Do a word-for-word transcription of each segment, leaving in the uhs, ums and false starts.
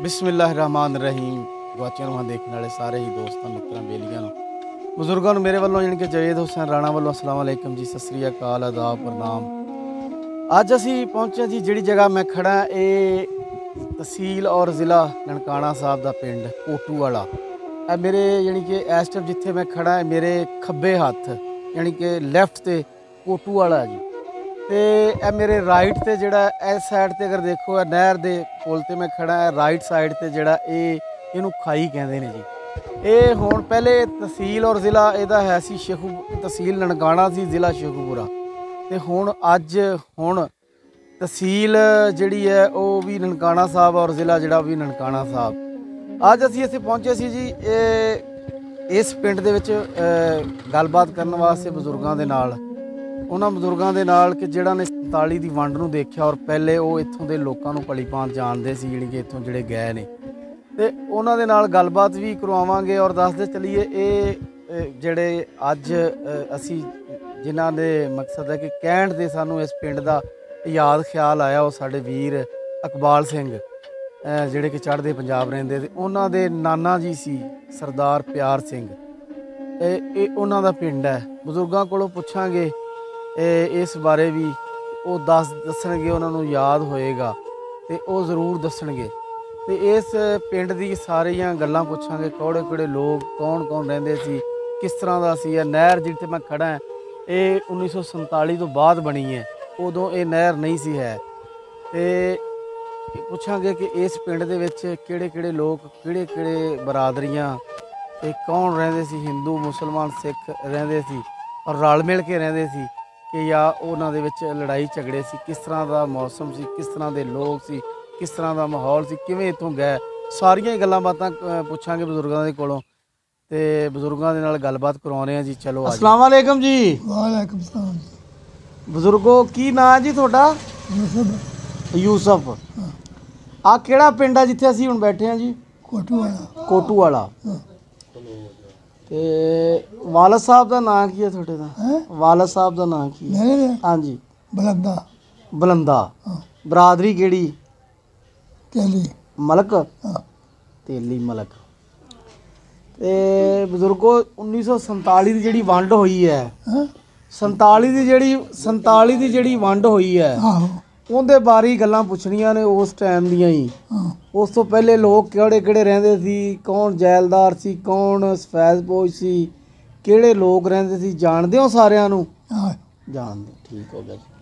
बिस्मिल्लाहिर्रहमानिर्रहीम। गुआचियां ਨੂੰ देखने वाले सारे ही दोस्तों मित्रों बेलियां बजुर्गों मेरे वालों यानी कि जवेद हुसैन राणा वालों अस्सलाम वालेकुम जी, सत श्री अकाल, आदाब, प्रणाम। अज असी पहुंचे जी जिहड़ी जगह मैं खड़ा ये तहसील और ज़िला ननकाना साहब का पिंड कोटूवाला। ए मेरे यानी कि इस टाइम जिथे मैं खड़ा है मेरे खब्बे हत्थ यानी कि लैफ्ट ते कोटूवाला जी, तो यह मेरे राइट ते जिहड़ा इस साइड ते अगर देखो नहर दे पुल ते मैं खड़ा है, राइट साइड ते जिहड़ा ये इनू खाई कहते हैं जी। ये हुण पहले तहसील और ज़िला इहदा है सी शेखू, तहसील ननकाना सी, ज़िला शेखूपुरा, ते हुण अज हुण तहसील जिहड़ी है वो भी ननकाना साहब और ज़िला जिहड़ा भी ननकाना साहब। अज असीं इत्थे पहुंचे सी जी इस पिंड दे विच गलबात करन वास्ते बजुर्गों के नाल, उन्होंने बजुर्गों के नाल कि जिहड़ा ने संताली की वंड नूं देखिया और पहले वो इत्थों के लोगों को भली भांत जानते सी, यानी कि इत्थों जिहड़े गए ने, ते उन्हां दे नाल गलबात भी करवावांगे और दसदे चलीए ये जिहड़े अज असी जिन्हां दे मकसद है कि कहण ते सानूं इस पिंड दा याद ख्याल आया, वो साडे वीर इकबाल सिंह जिहड़े कि चढ़दे पंजाब रहिंदे ते उन्हां दे नाना जी सी सरदार प्यार सिंह। ये उन्हां दा पिंड है। बजुर्गों कोलों पुछांगे इस बारे भी, वो दस दसणगे, उन्होंने याद होएगा तो वो जरूर दसणगे। तो इस पिंड की सारियां गल्लां पुछांगे, कौड़े कौड़े लोग कौन कौन रहिंदे सी, किस तरह का सी। नहर जिथे मैं खड़ा है ये उन्नीस सौ संताली तो बाद बनी है, उदों ये नहर नहीं सी है। तो पुछांगे कि इस पिंड दे विच किहड़े किहड़े लोग, किहड़े किहड़े बरादरियां ते कौन रहिंदे सी, हिंदू मुसलमान सिख रहिंदे सी और रल मिल के रहिंदे सी कि या उन्हां दे विच लड़ाई झगड़े सी, किस तरह का मौसम सी, किस तरह के लोग सी, किस तरह का माहौल सी, किवें इत्थों गए, सारियां गल्लां बातां पुछांगे बजुर्गों के कोलों ते बजुर्गों के नाल गलबात करवाउने आ जी। चलो अस्सलाम वालेकुम जी। वालेकुम सलाम। बजुर्गो की नाम जी तुहाडा? यूसुफ। यूसुफ। आ किहड़ा पिंड है जिथे असीं हुण बैठे हैं जी? कोटूवाला। कोटूवाला। ते वालद साहब का नाम की है थोड़े दा? वालद साहब का नाम की है? हाँ जी। बलंदा। बलंदा। बरादरी केड़ी? तेली मलक। तेली मलक। ते बजुर्गो उन्नीस सौ संताली की जिहड़ी वंड होई है, संताली की जिहड़ी संताली की जिहड़ी वंड होई है उहदे बारे गल्लां पुछणियां ने उस टाइम दियां ही। उस तो पहले लोग किहड़े किहड़े रहिंदे सी, कौन जैलदार सी, कौन सफैदपोश सी, किहड़े लोग रहिंदे सी, जानदे हो सारिਆਂ ਨੂੰ? जानदे, ठीक हो गया जी।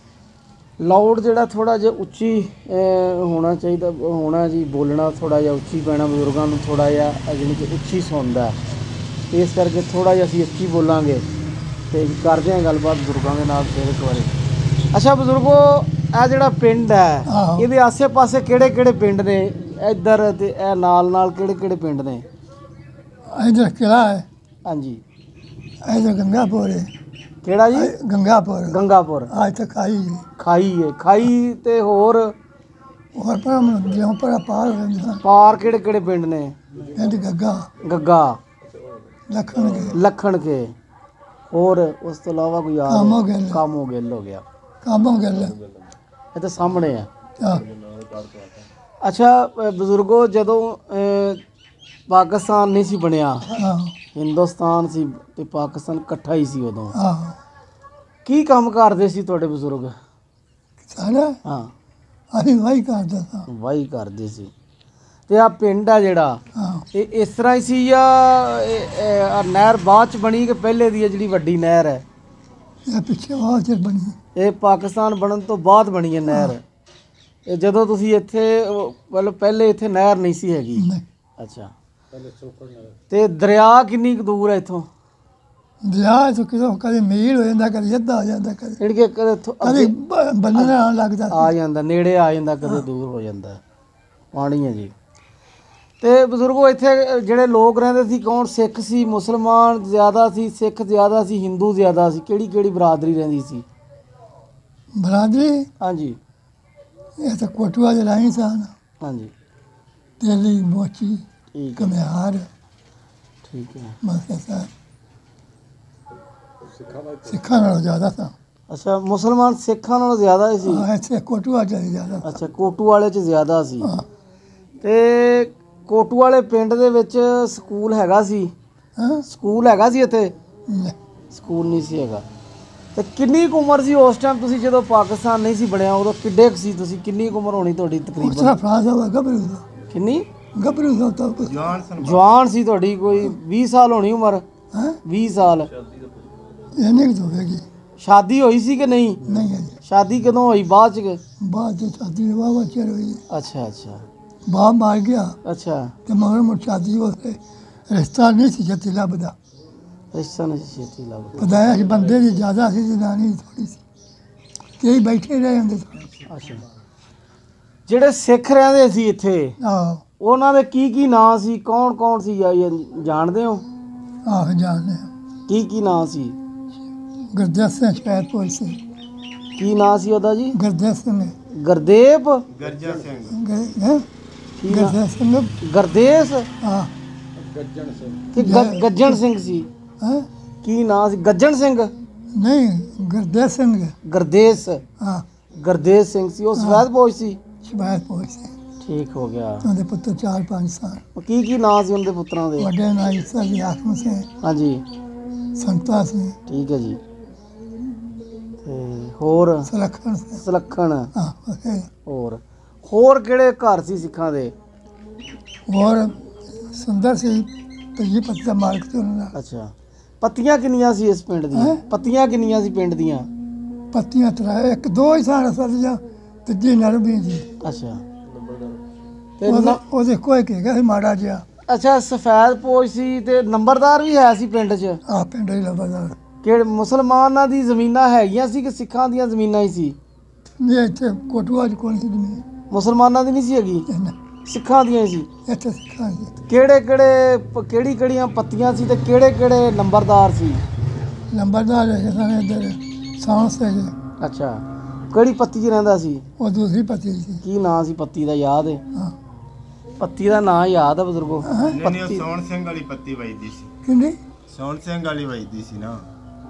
लाउड जिहड़ा थोड़ा जिहा उच्ची होना चाहिए होना जी, बोलना थोड़ा जिहा उच्ची पैना, बजुर्गों को थोड़ा जिहा जानी कि उच्ची सुनदा है, इस करके थोड़ा जिहा असीं उच्ची बोलांगे ते करदे हां गलबात बजुर्गों के नाल फिर एक बारी। अच्छा बजुर्गो, ਇਹ ਜਿਹੜਾ ਪਿੰਡ ਹੈ ਇਹਦੇ ਆਸੇ-ਪਾਸੇ ਕਿਹੜੇ-ਕਿਹੜੇ ਪਿੰਡ ਨੇ ਇੱਧਰ ਤੇ ਇਹ ਨਾਲ-ਨਾਲ ਕਿਹੜੇ-ਕਿਹੜੇ ਪਿੰਡ ਨੇ? इधर किला है। ਹਾਂਜੀ। इधर गंगापुर है। ਕਿਹੜਾ ਜੀ? गंगापुर। गंगापुर। आज तक खाई है। ਖਾਈ ਹੈ। ਖਾਈ ਤੇ ਹੋਰ और पर हम जो पर पार है ਪਾਰ ਕਿਹੜੇ-ਕਿਹੜੇ ਪਿੰਡ ਨੇ? इधर गग्गा, ਗੱਗਾ, लखन के, ਲੱਖਣ ਕੇ, ਹੋਰ ਉਸ ਤੋਂ ਇਲਾਵਾ ਕੋਈ ਯਾਦ? कामो गेल। ਕਾਮੋ ਗਿੱਲ ਹੋ ਗਿਆ। कामो गेल। ਇਹ ਤਾਂ ਸਾਹਮਣੇ ਆ। हाँ। ਅੱਛਾ ਬਜ਼ੁਰਗੋ, ਜਦੋਂ ਪਾਕਿਸਤਾਨ ਨਹੀਂ ਸੀ ਬਣਿਆ, हाँ। ਹਿੰਦੁਸਤਾਨ ਸੀ ਤੇ ਪਾਕਿਸਤਾਨ ਇਕੱਠਾ ਹੀ ਸੀ ਉਦੋਂ, हाँ। ਕੀ ਕੰਮ ਕਰਦੇ ਸੀ ਤੁਹਾਡੇ ਬਜ਼ੁਰਗ? सारा ਹਾਂ, अभी वही करता था। ਵਾਹੀ ਕਰਦੇ ਸੀ। ਤੇ ਆ ਪਿੰਡ ਆ ਜਿਹੜਾ हाँ। ਇਹ ਇਸ ਤਰ੍ਹਾਂ ਹੀ ਸੀ ਜਾਂ ਇਹ- ਇਹ ਆਹ ਨਹਿਰ ਬਾਅਦ ਚ ਬਣੀ ਕਿ ਪਹਿਲੇ ਦੀ ਹੈ ਜਿਹੜੀ ਵੱਡੀ ਨਹਿਰ ਹੈ? ये पीछे बहुत चीज बनी। ਇਹ ਪਾਕਿਸਤਾਨ ਬਣਨ ਤੋਂ ਬਾਅਦ ਬਣੀ ਹੈ ਨਹਿਰ। ਇਹ ਜਦੋਂ ਤੁਸੀਂ ਇੱਥੇ ਮਤਲਬ ਪਹਿਲੇ ਇੱਥੇ ਨਹਿਰ ਨਹੀਂ ਸੀ ਹੈਗੀ? नहीं। ਅੱਛਾ। ਤੇ ਦਰਿਆ ਕਿੰਨੀ ਕੁ ਦੂਰ ਹੈ ਇੱਥੋਂ? दरिया तो किलो कभी मील हो जाता, कभी अद्धा हो जाता, कभी ਜਿਹੜੀ ਕਿ ਕਦੇ ਇੱਥੋਂ कभी ਅੱਗੇ बनना लगता। ਆ ਜਾਂਦਾ, ਨੇੜੇ ਆ ਜਾਂਦਾ, ਕਦੇ ਦੂਰ ਹੋ ਜਾਂਦਾ ਪਾਣੀ ਹੈ ਜੀ। ਤੇ ਬਜ਼ੁਰਗੋ ਇੱਥੇ ਜਿਹੜੇ ਲੋਕ ਰਹਿੰਦੇ ਸੀ ਕੌਣ? ਸਿੱਖ ਸੀ, ਮੁਸਲਮਾਨ ਜ਼ਿਆਦਾ ਸੀ, ਸਿੱਖ ਜ਼ਿਆਦਾ ਸੀ, ਹਿੰਦੂ ਜ਼ਿਆਦਾ ਸੀ, ਕਿਹੜੀ ਕਿਹੜੀ ਬਰਾਦਰੀ ਰਹਿੰਦੀ ਸੀ? बरादरी ਹਾਂਜੀ। ये तो कोटुआ जलाई था ना, ਹਾਂਜੀ तेली मोची ਠੀਕ ਹੈ। कमिहार ਠੀਕ ਹੈ। बस ऐसा सिखा नालों ज़्यादा था। ਅੱਛਾ, ਮੁਸਲਮਾਨ ਸਿੱਖਾਂ ਨਾਲੋਂ ਜ਼ਿਆਦਾ ਹੀ ਸੀ? हाँ, ऐसे कोटुआ चली ज़्यादा था। ਅੱਛਾ, ਕੋਟੂ ਵਾਲੇ 'ਚ ਜ਼ਿਆਦਾ ਸੀ। हाँ। ਤੇ ਕੋਟੂ ਵਾਲੇ ਪਿੰਡ ਦੇ ਵਿੱਚ ਸਕੂਲ ਹੈਗਾ ਸੀ? ਹਾਂ ਸਕੂਲ ਹੈਗਾ ਸੀ ਇੱਥੇ? ਲੈ, ਸਕੂਲ ਨਹੀਂ ਸੀ ਹੈਗਾ। ਤੇ ਕਿੰਨੀ ਕੁ ਉਮਰ ਸੀ ਉਸ ਟਾਈਮ ਤੁਸੀਂ ਜਦੋਂ ਪਾਕਿਸਤਾਨ ਨਹੀਂ ਸੀ ਬਣਿਆ ਉਦੋਂ ਕਿੱਡੇ ਕੁ ਸੀ ਤੁਸੀਂ? ਕਿੰਨੀ ਕੁ ਉਮਰ ਹੋਣੀ ਤੁਹਾਡੀ ਉਸ ਤਕਰੀਬਨ? ਤਰ੍ਹਾਂ ਫਰਾਂਸ ਦਾ ਗੱਭਰੂ ਦਾ ਕਿੰਨੀ ਗੱਭਰੂ ਦਾ ਤਾਂ ਕੁਛ ਜਵਾਨ ਸੀ ਤੁਹਾਡੀ? ਕੋਈ ਵੀਹ ਸਾਲ ਹੋਣੀ ਉਮਰ? ਹੈ ਵੀਹ ਸਾਲ। ਇਹਨੇ ਕਿ ਹੋਵੇਗੀ ਸ਼ਾਦੀ ਹੋਈ ਸੀ ਕਿ ਨਹੀਂ? ਨਹੀਂ ਹੈ ਸ਼ਾਦੀ ਕਦੋਂ ਹੋਈ? ਬਾਅਦ ਚ? ਬਾਅਦ ਚ ਸ਼ਾਦੀ ਦੇ ਬਾਬਾ ਚਿਰ ਹੋਈ ਅੱਛਾ ਅੱਛਾ ਬਾਪ ਮਾਰ ਗਿਆ ਅੱਛਾ। ਤੇ ਮਗਰ ਮੁੜ ਸ਼ਾਦੀ ਉਸੇ ਰਿਸ਼ਤਾ ਨਹੀਂ ਸੀ ਜੱਤੀ ਲੱਭਦਾ ਰਿਸ਼ਤਾ ਨਹੀਂ ਸੀ ਛੇਤੀ ਲੱਭਦਾ। ਪਤਾਇਆ ਸੀ ਬੰਦੇ ਦੀ ਜ਼ਿਆਦਾ ਸੀ ਜਨਾਨੀ ਥੋੜੀ ਸੀ ਕਈ ਬੈਠੇ ਰਹੇ ਹੁੰਦੇ ਸਨ। ਅੱਛਾ। ਜਿਹੜੇ ਸਿੱਖ ਰਹਿੰਦੇ ਸੀ ਇੱਥੇ ਆਹੋ ਉਹਨਾਂ ਦੇ ਕੀ ਕੀ ਨਾਂ ਸੀ? ਕੌਣ ਕੌਣ ਸੀ? ਜਾਂ- ਜਾਂ ਜਾਣਦੇ ਹੋ? ਆਹ ਜਾਣਦੇ ਹਾਂ। ਕੀ ਕੀ ਨਾਂ ਸੀ? ਗੁਰਦੇਵ ਸਿੰਘ ਸ਼ਹਿਦਪੁਰ ਸੀ ਕੀ ਨਾਂ ਸੀ ਉਹਦਾ ਜੀ? ਗੁਰਦੇਵ ਸਿੰਘ ਗੁਰਦੇਵ? ਗੁਰ- ਹੈਂ? ਕੀ ਨਾਂ? ਗੁਰਦੇਵ ਸਿੰਘ ਗੁਰਦੇਸ ਹਾਂ ਕਿ ਗ- ਗੱਜਣ ਸਿੰਘ ਸੀ? ਹੈਂ? ਕੀ ਨਾਂ ਸੀ? ਗੱਜਣ ਸਿੰਘ? ਨਹੀਂ ਗੁਰਦੇਵ ਸਿੰਘ ਗੁਰਦੇਸ? ਹਾਂ ਗੁਰਦੇਸ ਸਿੰਘ ਸੀ। ਉਹ ਸਵੈਦ ਪੋਜ ਸੀ? ਸ਼ਹਿਦਪੁਰ ਸੀ ਠੀਕ ਹੋ ਗਿਆ। ਉਹਦੇ ਪੁੱਤਰ ਚਾਰ ਪੰਜ ਸਾਲ ਉਹ ਕੀ ਕੀ ਨਾਂ ਸੀ ਉਹਦੇ ਪੁੱਤਰਾਂ ਦੇ? ਵੱਡੇ ਨਾਂ ਇਸਾ ਜੀ ਆਖਮ ਸਿੰਘ ਹਾਂਜੀ ਸੰਤਾ ਸਿੰਘ ਠੀਕ ਹੈ ਜੀ। ਤੇ ਹੋਰ? ਸੁਲੱਖਣ ਸਿੰਘ ਸੁਲੱਖਣ? ਹਾਂ ਉਹ ਹੋਰ ਹੋਰ ਕਿਹੜੇ ਘਰ ਸੀ ਸਿੱਖਾਂ ਦੇ? ਹੋਰ ਸੁੰਦਰ ਸੀ ਤਜੀ ਪੱਤਾ ਮਾਲਕ ਤੇ ਉਹਨਾਂ ਦਾ ਅੱਛਾ। ਪੱਤੀਆਂ ਕਿੰਨੀਆਂ ਸੀ ਇਸ ਪਿੰਡ ਦੀਆਂ? ਹੈਂ? ਪੱਤੀਆਂ ਕਿੰਨੀਆਂ ਸੀ ਪਿੰਡ ਦੀਆਂ? ਪੱਤੀਆਂ ਤਰਾ ਇੱਕ ਦੋ ਹੀ ਸਾਰਾ ਸੱਜਾ ਤੀਜੀ ਨਰਮੀ ਜੀ ਅੱਛਾ। ਤੇ ਉਹਦੇ ਨ- ਉਹਦੇ ਕੋਈ ਕਹੇਗਾ ਸੀ ਮਾੜਾ ਜਿਹਾ ਅੱਛਾ ਸਫੈਦ ਪੋਸ਼ ਸੀ ਤੇ ਨੰਬਰਦਾਰ ਵੀ ਹੈ ਸੀ ਪਿੰਡ 'ਚ? ਆ ਪਿੰਡ ਹੀ ਲੱਭਦਾ ਕਿਹੜੇ ਮੁਸਲਮਾਨਾਂ ਦੀ ਜ਼ਮੀਨਾਂ ਹੈਗੀਆਂ ਸੀ ਕਿ ਸਿੱਖਾਂ ਦੀਆਂ ਜ਼ਮੀਨਾਂ ਹੀ ਸੀ? ਨਹੀਂ ਇੱਥੇ ਕੋਟੂਆ ਚ ਕੋਣ ਸੀ ਜ਼ਮੀਨ ਮੁਸਲਮਾਨਾਂ ਦੀ ਨਹੀਂ ਸੀ ਹੈਗੀ, ਇਹਨਾਂ ਸਿੱਖਾਂ ਦੀਆਂ ਹੀ ਸੀ। ਇੱਥੇ ਸਿੱਖਾਂ ਸੀ ਕਿਹੜੇ ਕਿਹੜੇ ਪ- ਕਿਹੜੀ ਕਿਹੜੀਆਂ ਪੱਤੀਆਂ ਸੀ ਤੇ ਕਿਹੜੇ ਕਿਹੜੇ ਨੰਬਰਦਾਰ ਸੀ? ਨੰਬਰਦਾਰ ਹੈਗੇ ਸਨ ਇੱਧਰ ਸਾਂਸ ਹੈਗੇ ਅੱਛਾ। ਕਿਹੜੀ ਪੱਤੀ 'ਚ ਰਹਿੰਦਾ ਸੀ? ਉਹ ਦੂਸਰੀ ਪਤੀ ਸੀ ਕੀ ਨਾਂ ਸੀ ਪੱਤੀ ਦਾ? ਯਾਦ ਹੈ? ਹਾਂ ਪੱਤੀ ਦਾ ਨਾਂ ਯਾਦ ਹੈ ਬਜ਼ੁਰਗੋ? ਨਹੀਂ ਨਹੀਂ ਉਹ ਸੋਹਣ ਸਿੰਘ ਵਾਲੀ ਪੱਤੀ ਵੱਜਦੀ ਸੀ। ਕਿੰਨੀ ਸੋਹਣ ਸਿੰਘ ਵਾਲੀ ਵੱਜਦੀ ਸੀ ਨਾ।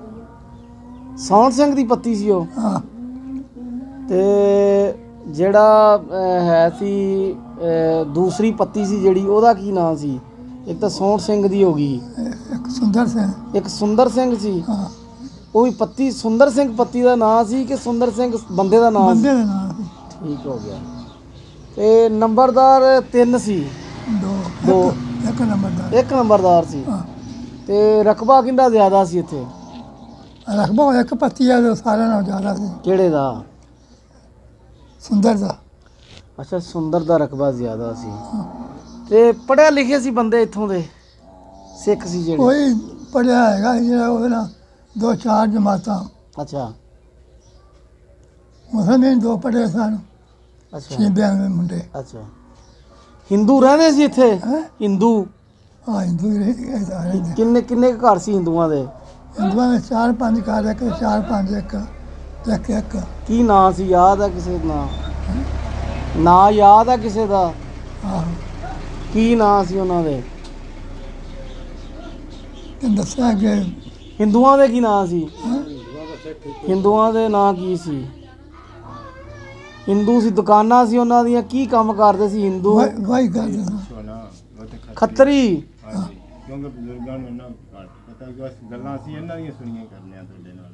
ਸੌਣ ਸਿੰਘ ਦੀ ਪੱਤੀ ਸੀ ਉਹ? ਹਾਂ ਤੇ ਜਿਹੜਾ ਅਹ, ਹੈ ਸੀ ਅਹ, ਦੂਸਰੀ ਪੱਤੀ ਸੀ ਜਿਹੜੀ ਉਹਦਾ ਕੀ ਨਾਂ ਸੀ? ਇੱਕ ਤਾਂ ਸੌਣ ਸਿੰਘ ਦੀ ਹੋ ਗਈ, ਇਹ- ਇੱਕ ਸੁੰਦਰ ਸਿੰਘ ਇੱਕ ਸੁੰਦਰ ਸਿੰਘ ਸੀ। ਹਾਂ ਉਹ ਵੀ ਪੱਤੀ ਸੁੰਦਰ ਸਿੰਘ ਪੱਤੀ ਦਾ ਨਾਂ ਸੀ ਕਿ ਸੁੰਦਰ ਸਿੰਘ ਬੰਦੇ ਦਾ ਨਾਂ ਸੀ? ਬੰਦੇ ਦੇ ਨਾਂ ਸੀ ਠੀਕ ਹੋ ਗਿਆ। ਤੇ ਨੰਬਰਦਾਰ ਤਿੰਨ ਸੀ? ਦੋ ਦੋ। ਇੱਕ- ਇੱਕ ਨੰਬਰਦਾਰ ਇੱਕ ਨੰਬਰਦਾਰ ਸੀ। ਹਾਂ ਤੇ ਰਕਬਾ ਕਿੰਦਾ ਜ਼ਿਆਦਾ ਸੀ ਇੱਥੇ? ਰਕਬਾ ਇੱਕ ਪੱਤੀ ਆ ਜੋ ਸਾਰਿਆਂ ਨਾਲੋਂ ਜ਼ਿਆਦਾ ਸੀ ਕਿਹੜੇ ਦਾ? ਸੁੰਦਰ ਦਾ ਅੱਛਾ ਸੁੰਦਰ ਦਾ ਰਕਬਾ ਜ਼ਿਆਦਾ ਸੀ। ਤੇ ਪੜ੍ਹਿਆ ਲਿਖੇ ਸੀ ਬੰਦੇ ਇੱਥੋਂ ਦੇ ਸਿੱਖ ਸੀ ਜਿਹੜੇ? ਕੋਈ ਪੜਿਆ ਹੈਗਾ ਸੀ ਜਿਹੜਾ ਉਹਦੇ ਨਾਲ ਦੋ ਚਾਰ ਜਮਾਤਾਂ ਅੱਛਾ ਮੁਸਲਮਾਨ ਦੋ ਪੜ੍ਹੇ ਸਨ ਅੱਛਾ ਛੇ ਬਿਆਨਵੇਂ ਮੁੰਡੇ ਅੱਛਾ। ਹਿੰਦੂ ਰਹਿੰਦੇ ਸੀ ਇੱਥੇ? ਹੈਂ? ਹਿੰਦੂ ਆ ਹਿੰਦੂ ਹੀ ਰਹਿ ਸਾਰੇ ਨੇ ਕਿੰਨੇ ਕਿੰਨੇ ਕੁ ਘਰ ਸੀ ਹਿੰਦੂਆਂ ਦੇ? ਹਿੰਦੂਆਂ ਦੇ ਚਾਰ ਪੰਜ ਘਰ ਇੱਕ ਚਾਰ ਪੰਜ ਇੱਕ ਤੇ ਇੱਕ ਇੱਕ ਕੀ ਨਾਂ ਸੀ? ਯਾਦ ਹੈ ਕਿਸੇ ਦਾ ਨਾਂ? ਨਾਂ ਯਾਦ ਹੈ ਕਿਸੇ ਦਾ? ਆਹੋ ਕੀ ਨਾਂ ਸੀ ਉਹਨਾਂ ਦੇ? ਤੇ ਦੱਸਿਆ ਕਿ ਹਿੰਦੂਆਂ ਦੇ ਕੀ ਨਾਂ ਸੀ? ਹੈਂ? ਹਿੰਦੂਆਂ ਦੇ ਨਾਂ ਕੀ ਸੀ? ਹਿੰਦੂ ਸੀ, ਦੁਕਾਨਾਂ ਸੀ ਉਹਨਾਂ ਦੀਆਂ, ਕੀ ਕੰਮ ਕਰਦੇ ਸੀ ਹਿੰਦੂ? ਵਾਹੀ ਵਾਹੀ ਕਰਦੇ ਸਨ ਸੋਨਾ ਉਹ ਤੇ ਖੱਤਰੀ। ਖੱਤਰੀ? ਹਾਂਜੀ ਕਿਉਂਕਿ ਬਜ਼ੁਰਗਾਂ ਨੂੰ ਇਹਨਾਂ ਘੱਟ ਪਤਾ ਕਿ ਬਸ ਗੱਲਾਂ ਅਸੀਂ ਇਹਨਾਂ ਦੀਆਂ ਸੁਣੀਆਂ ਕਰਨੀਆਂ ਤੁਹਾਡੇ ਨਾਲ।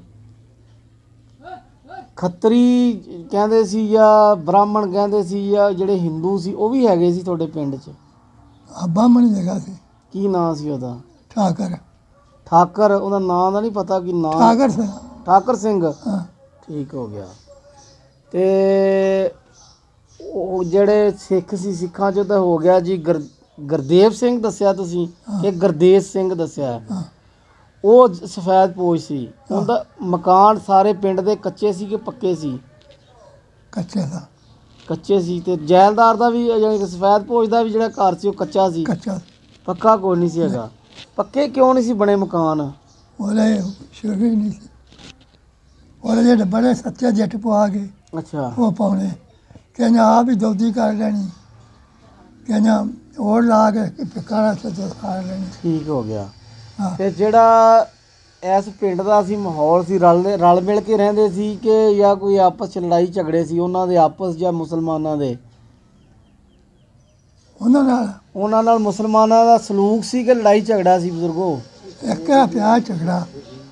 ਖੱਤਰੀ ਕਹਿੰਦੇ ਸੀ ਜਾਂ ਬ੍ਰਾਹਮਣ ਕਹਿੰਦੇ ਸੀ ਜਾਂ ਜਿਹੜੇ ਹਿੰਦੂ ਸੀ ਉਹ ਵੀ ਹੈਗੇ ਸੀ ਤੁਹਾਡੇ ਪਿੰਡ 'ਚ? ਆ ਬਾਹਮਣ ਜਗ੍ਹਾ ਸੀ ਕੀ ਨਾਂ ਸੀ ਉਹਦਾ? ਠਾਕਰ ਠਾਕਰ? ਉਹਦਾ ਨਾਂ ਦਾ ਨਹੀਂ ਪਤਾ ਕੀ ਨਾਂ? ਠਾਕਰ ਸੀ ਠਾਕਰ ਸਿੰਘ? ਹਾਂ ਠੀਕ ਹੋ ਗਿਆ। ਤੇ ਉਹ ਜਿਹੜੇ ਸਿੱਖ ਸੀ ਸਿੱਖਾਂ 'ਚ ਤਾਂ ਹੋ ਗਿਆ ਜੀ ਗੁਰ ਗੁਰਦੇਵ ਸਿੰਘ ਦੱਸਿਆ ਤੁਸੀਂ ਕਿ ਗੁਰਦੇਸ ਸਿੰਘ ਦੱਸਿਆ? ਹਾਂ ਉਹ ਜ- ਸਫੈਦ ਪੋਸ਼ ਸੀ। ਉਹਦਾ ਮਕਾਨ ਸਾਰੇ ਪਿੰਡ ਦੇ ਕੱਚੇ ਸੀ ਕਿ ਪੱਕੇ ਸੀ? ਕੱਚੇ ਦਾ ਕੱਚੇ ਸੀ। ਤੇ ਜੈਲਦਾਰ ਦਾ ਵੀ ਯਾਨੀ ਕਿ ਸਫੈਦ ਪੋਸ਼ ਦਾ ਵੀ ਜਿਹੜਾ ਘਰ ਸੀ ਉਹ ਕੱਚਾ ਸੀ? ਕੱਚਾ ਪੱਕਾ ਕੋਈ ਨਹੀਂ ਸੀ ਹੈਗਾ? ਪੱਕੇ ਕਿਉਂ ਨਹੀਂ ਸੀ ਬਣੇ ਮਕਾਨ? ਉਹਦੇ ਸ਼ੁਰੂ ਹੀ ਨਹੀਂ ਸੀ ਉਹਦੇ ਜਿਹੜੇ ਬੜੇ ਸੱਚੇ ਜੱਟ ਪਵਾ ਗਏ ਅੱਛਾ ਉਹ ਪਾਉਣੇ ਕਹਿੰਦਾ ਆਪ ਹੀ ਦੋਦੀ ਕਰ ਲੈਣੀ ਕਹਿੰਦਾ ਹੋਰ ਲਾ ਕੇ ਪਿਕਾਰਾ ਤੇ ਕਰ ਲੈਣੀ ਠੀਕ ਹੋ ਗਿਆ। ਹਾਂ ਤੇ ਜਿਹੜਾ ਇਸ ਪਿੰਡ ਦਾ ਸੀ ਮਾਹੌਲ ਸੀ ਰਲ ਰਲ ਮਿਲ ਕੇ ਰਹਿੰਦੇ ਸੀ ਕਿ ਜਾਂ ਕੋਈ ਆਪਸ 'ਚ ਲੜਾਈ ਝਗੜੇ ਸੀ ਉਹਨਾਂ ਦੇ ਆਪਸ ਜਾਂ ਮੁਸਲਮਾਨਾਂ ਦੇ? ਉਹਨਾਂ ਨਾਲ ਉਹਨਾਂ ਨਾਲ ਮੁਸਲਮਾਨਾਂ ਦਾ ਸਲੂਕ ਸੀ ਕਿ ਲੜਾਈ ਝਗੜਾ ਸੀ ਬਜ਼ੁਰਗੋ? ਇੱਕ ਆ ਪਿਆ ਝਗੜਾ,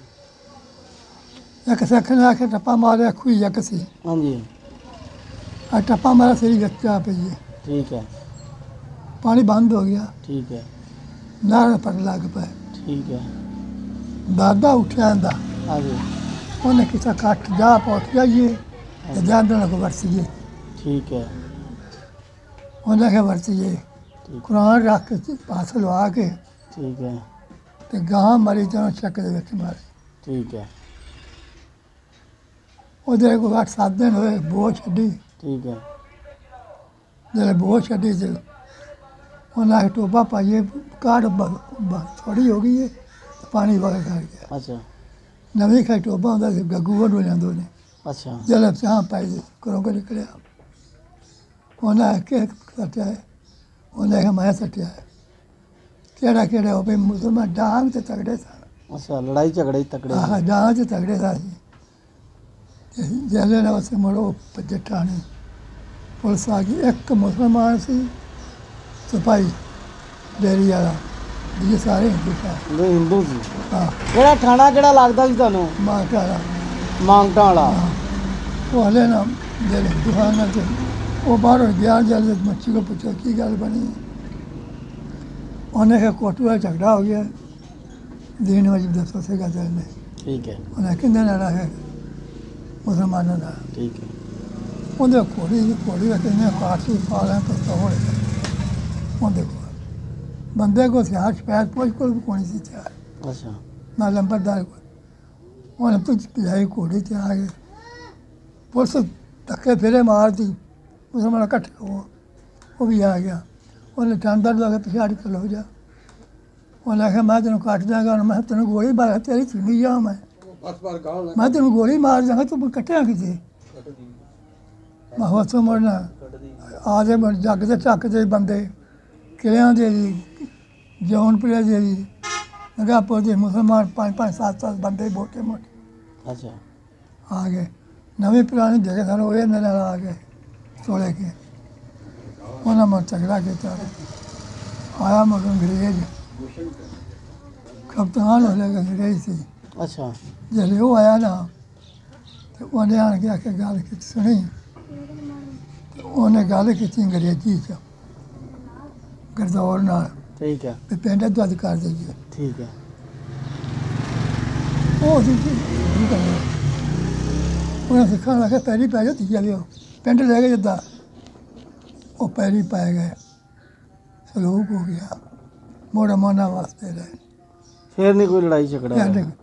ਇੱਕ ਸਿੱਖ ਨੇ ਆ ਕੇ ਟੱਪਾ ਮਾਰਿਆ, ਖੂਹੀ ਇੱਕ ਸੀ, ਹਾਂਜੀ ਆ ਟੱਪਾ ਮਾਰਿਆ, ਸਿਰ ਵਿੱਚ ਆ ਪਈ ਹੈ, ਠੀਕ ਹੈ ਪਾਣੀ ਬੰਦ ਹੋ ਗਿਆ, ਠੀਕ ਹੈ ਨਾਰ ਪਰ ਲੱਗ ਪਏ। ਠੀਕ ਹੈ ਦਾਦਾ ਉੱਠਿਆ ਆਂਦਾ, ਹਾਂਜੀ ਉਹਨੇ ਕਿਹਾ ਕੱਟ ਜਾ ਪਹੁੰਚ ਜਾਈਏ ਤੇ ਜਾਂਦੇ ਨਾਲ ਵਰਸੀਏ। ਠੀਕ ਹੈ ਉਹਨੇ ਕਿਹਾ ਵਰਸੀਏ, ਠੀਕ ਕੁਰਾਨ ਰੱਖ ਕੇ ਪਾਸ ਲਵਾ ਕੇ ਠੀਕ ਹੈ ਤੇ ਗਾਂ ਮਰੀ ਤਾਂ ਚੱਕ ਦੇ ਵਿੱਚ ਮਾਰੇ। ਠੀਕ ਹੈ ਉਹਦੇ ਕੋਲ ਅੱਠ ਸੱਤ ਦਿਨ ਹੋਏ, ਬੋਝ ਛੱਡੀ, ਠੀਕ ਹੈ ਜਿਹੜੇ ਬੋਝ ਛੱਡੀ ਤੇ ਉਹਨਾਂ ਨੇ ਟੋਬਾ ਪਾਈਏ, ਕਾੜ ਥੋੜੀ ਹੋ ਗਈ ਹੈ, ਪਾਣੀ ਵਗ ਕਰ ਗਿਆ। ਅੱਛਾ ਨਵੀਂ ਖਾਈ ਟੋਬਾ ਹੁੰਦਾ ਸੀ, ਗੱਗੂ ਵੱਢ ਜਾਂਦੇ ਨੇ, ਅੱਛਾ ਜਦ ਚਾਹ ਪਾਈ ਕਰੋ ਕੇ ਨਿਕਲਿਆ। ਉਹਨਾਂ ਕਿ ਸੱਟਿਆ ਹੈ, ਉਹਨੇ ਕਿਹਾ ਮੈਂ ਸੱਟਿਆ ਹੈ। ਕਿਹੜਾ ਕਿਹੜਾ ਉਹ ਵੀ ਮੁਸਲਮਾਨ ਡਾਂਗ ਤੇ ਤਗੜੇ ਸਨ। ਅੱਛਾ ਲੜਾਈ ਝਗੜੇ ਤਕੜੇ ਆਹ ਡਾਂਗ ਤੇ ਤਗੜੇ ਸਨ। ਜਲੇ ਨਾਲ ਉਸੇ ਮੜੋ ਪਜਟਾ ਨੇ ਪੁਲਿਸ ਆ ਗਈ। ਇੱਕ ਮੁਸਲਮਾਨ ਸੀ ਸਿਪਾਹੀ ਡੇਰੀ ਵਾਲਾ, ਇਹ ਸਾਰੇ ਹਿੰਦੂ ਸਨ। ਉਹ ਹਿੰਦੂ ਸੀ। ਹਾਂ ਕਿਹੜਾ ਥਾਣਾ ਕਿਹੜਾ ਲੱਗਦਾ ਸੀ ਤੁਹਾਨੂੰ? ਮਾਰਕਾ ਵਾਲਾ ਮੰਗਟਾਂ ਵਾਲਾ। ਉਹ ਹਲੇ ਨਾ ਜਿਹੜੇ ਦੁਕਾਨਾਂ ਤੇ ਉਹ ਬਾਹਰੋਂ ਗਿਆ, ਜਦ ਮੱਛੀ ਕੋਲ ਪੁੱਛਿਆ ਕੀ ਗੱਲ ਬਣੀ, ਉਹਨੇ ਕਿਹਾ ਕੋਟੂ ਦਾ ਝਗੜਾ ਹੋ ਗਿਆ, ਦੀਨ ਵਜਬ ਦੱਸੋ ਸੀਗਾ ਚੱਲਨੇ। ਠੀਕ ਹੈ ਉਹਨੇ ਕਿੰਨੇ ਨਾਲ ਹੈ ਮੁਸਲਮਾਨਾਂ ਦਾ। ਠੀਕ ਹੈ ਉਹਦੇ ਘੋੜੀ ਦੀ ਘੋੜੀ ਦਾ ਕਿੰਨੇ ਕਾਸੀ ਪਾ ਲੈਣ ਤਾਂ ਹੋਏ ਉਹਦੇ ਕੋਲ ਬੰਦੇ ਕੋ ਸਿਆਹ ਸ਼ਪੈਦ ਪੁੱਛ ਕੋਲ ਵੀ ਕੋਣੀ ਸੀ ਤਿਆਰ ਅੱਛਾ ਨਾ ਲੰਬਰਦਾਰ ਕੋਲ। ਉਹਨੇ ਪੁੱਛ ਪਿਆਈ ਘੋੜੀ ਤੇ ਆ ਗਏ, ਪੁਲਿਸ ਧੱਕੇ ਫੇਰੇ ਮਾਰਦੀ, ਮੁਸਲਮਾਨ ਇਕੱਠੇ ਹੋ, ਉਹ ਵੀ ਆ ਗਿਆ। ਉਹਨੇ ਠੰਡਰ ਲਾ ਕੇ ਪਿਛਾੜੀ ਖਲੋ ਜਾ। ਉਹਨੇ ਆਖਿਆ ਮੈਂ ਤੈਨੂੰ ਕੱਟ ਦਿਆਂਗਾ। ਮੈਂ ਕਿਹਾ ਤੈਨੂੰ ਗੋਲੀ ਮਾਰ, ਤੇਰੀ ਚੁਣੀ ਜਾ, ਮੈਂ ਮੈਂ ਤੈਨੂੰ ਗੋਲੀ ਮਾਰ ਦਿਆਂਗਾ, ਤੂੰ ਕੱਟਿਆ ਕਿਤੇ। ਮੈਂ ਹੋ ਸੋ ਮਰਨਾ ਆ ਜੇ ਜੱਗ ਦੇ ਚੱਕ ਦੇ ਬੰਦੇ ਕਿਲਿਆਂ ਦੇ ਜੀ, ਜੌਨਪੁਰੇ ਦੇ ਜੀ, ਨਗਾਪੁਰ ਦੇ ਮੁਸਲਮਾਨ ਪੰਜ ਪੰਜ ਸੱਤ ਸੱਤ ਬੰਦੇ ਮੋਟੇ ਮੋਟੇ ਅੱਛਾ ਆ ਗਏ। ਨਵੇਂ ਪੁਰਾਣੇ ਜਗ੍ਹਾ ਸਨ, ਉਹ ਇਹਨਾਂ ਨਾਲ ਆ ਗਏ ਤੋਲੇ ਕੇ। ਉਹਨਾਂ ਮਰ ਝਗੜਾ ਕੀਤਾ। ਆਇਆ ਮਗਰ ਅੰਗਰੇਜ਼ ਕਪਤਾਨ ਹੋ ਲੇਗਾ ਅੰਗਰੇਜ਼ ਸੀ। ਅੱਛਾ ਜਦੋਂ ਉਹ ਆਇਆ ਨਾ ਤੇ ਉਹਨੇ ਆਣ ਕੇ ਆ ਕੇ ਗੱਲ ਕੀਤੀ ਸੁਣੀ। ਤੇ ਉਹਨੇ ਗੱਲ ਕੀਤੀ ਅੰਗਰੇਜ਼ੀ 'ਚ ਗਰਦੌਰ ਨਾਲ ਠੀਕ ਹੈ ਵੀ ਪਿੰਡ ਦੱਦ ਕਰ ਦੇਈਏ। ਠੀਕ ਹੈ ਉਹ ਸੀ ਕੀ ਕਰਨਾ। ਉਹਨਾਂ ਸਿੱਖਾਂ ਨੂੰ ਆਖਿਆ ਪੈਰੀ ਪੈ ਜਾਓ, ਤੀਜਾ ਲਿਓ ਪਿੰਡ ਲੈ ਕੇ ਜਿੱਦਾਂ ਉਹ ਪੈਰੀ ਪੈ ਗਏ। ਸਲੂਕ ਹੋ ਗਿਆ, ਮੋੜਾ ਮਾਨਾ ਵਾਸਤੇ ਰਹੇ। ਫਿਰ ਨਹੀਂ ਕੋਈ ਲੜਾਈ ਝਗੜਾ ਹੋਇਆ। ਪਿੰਡ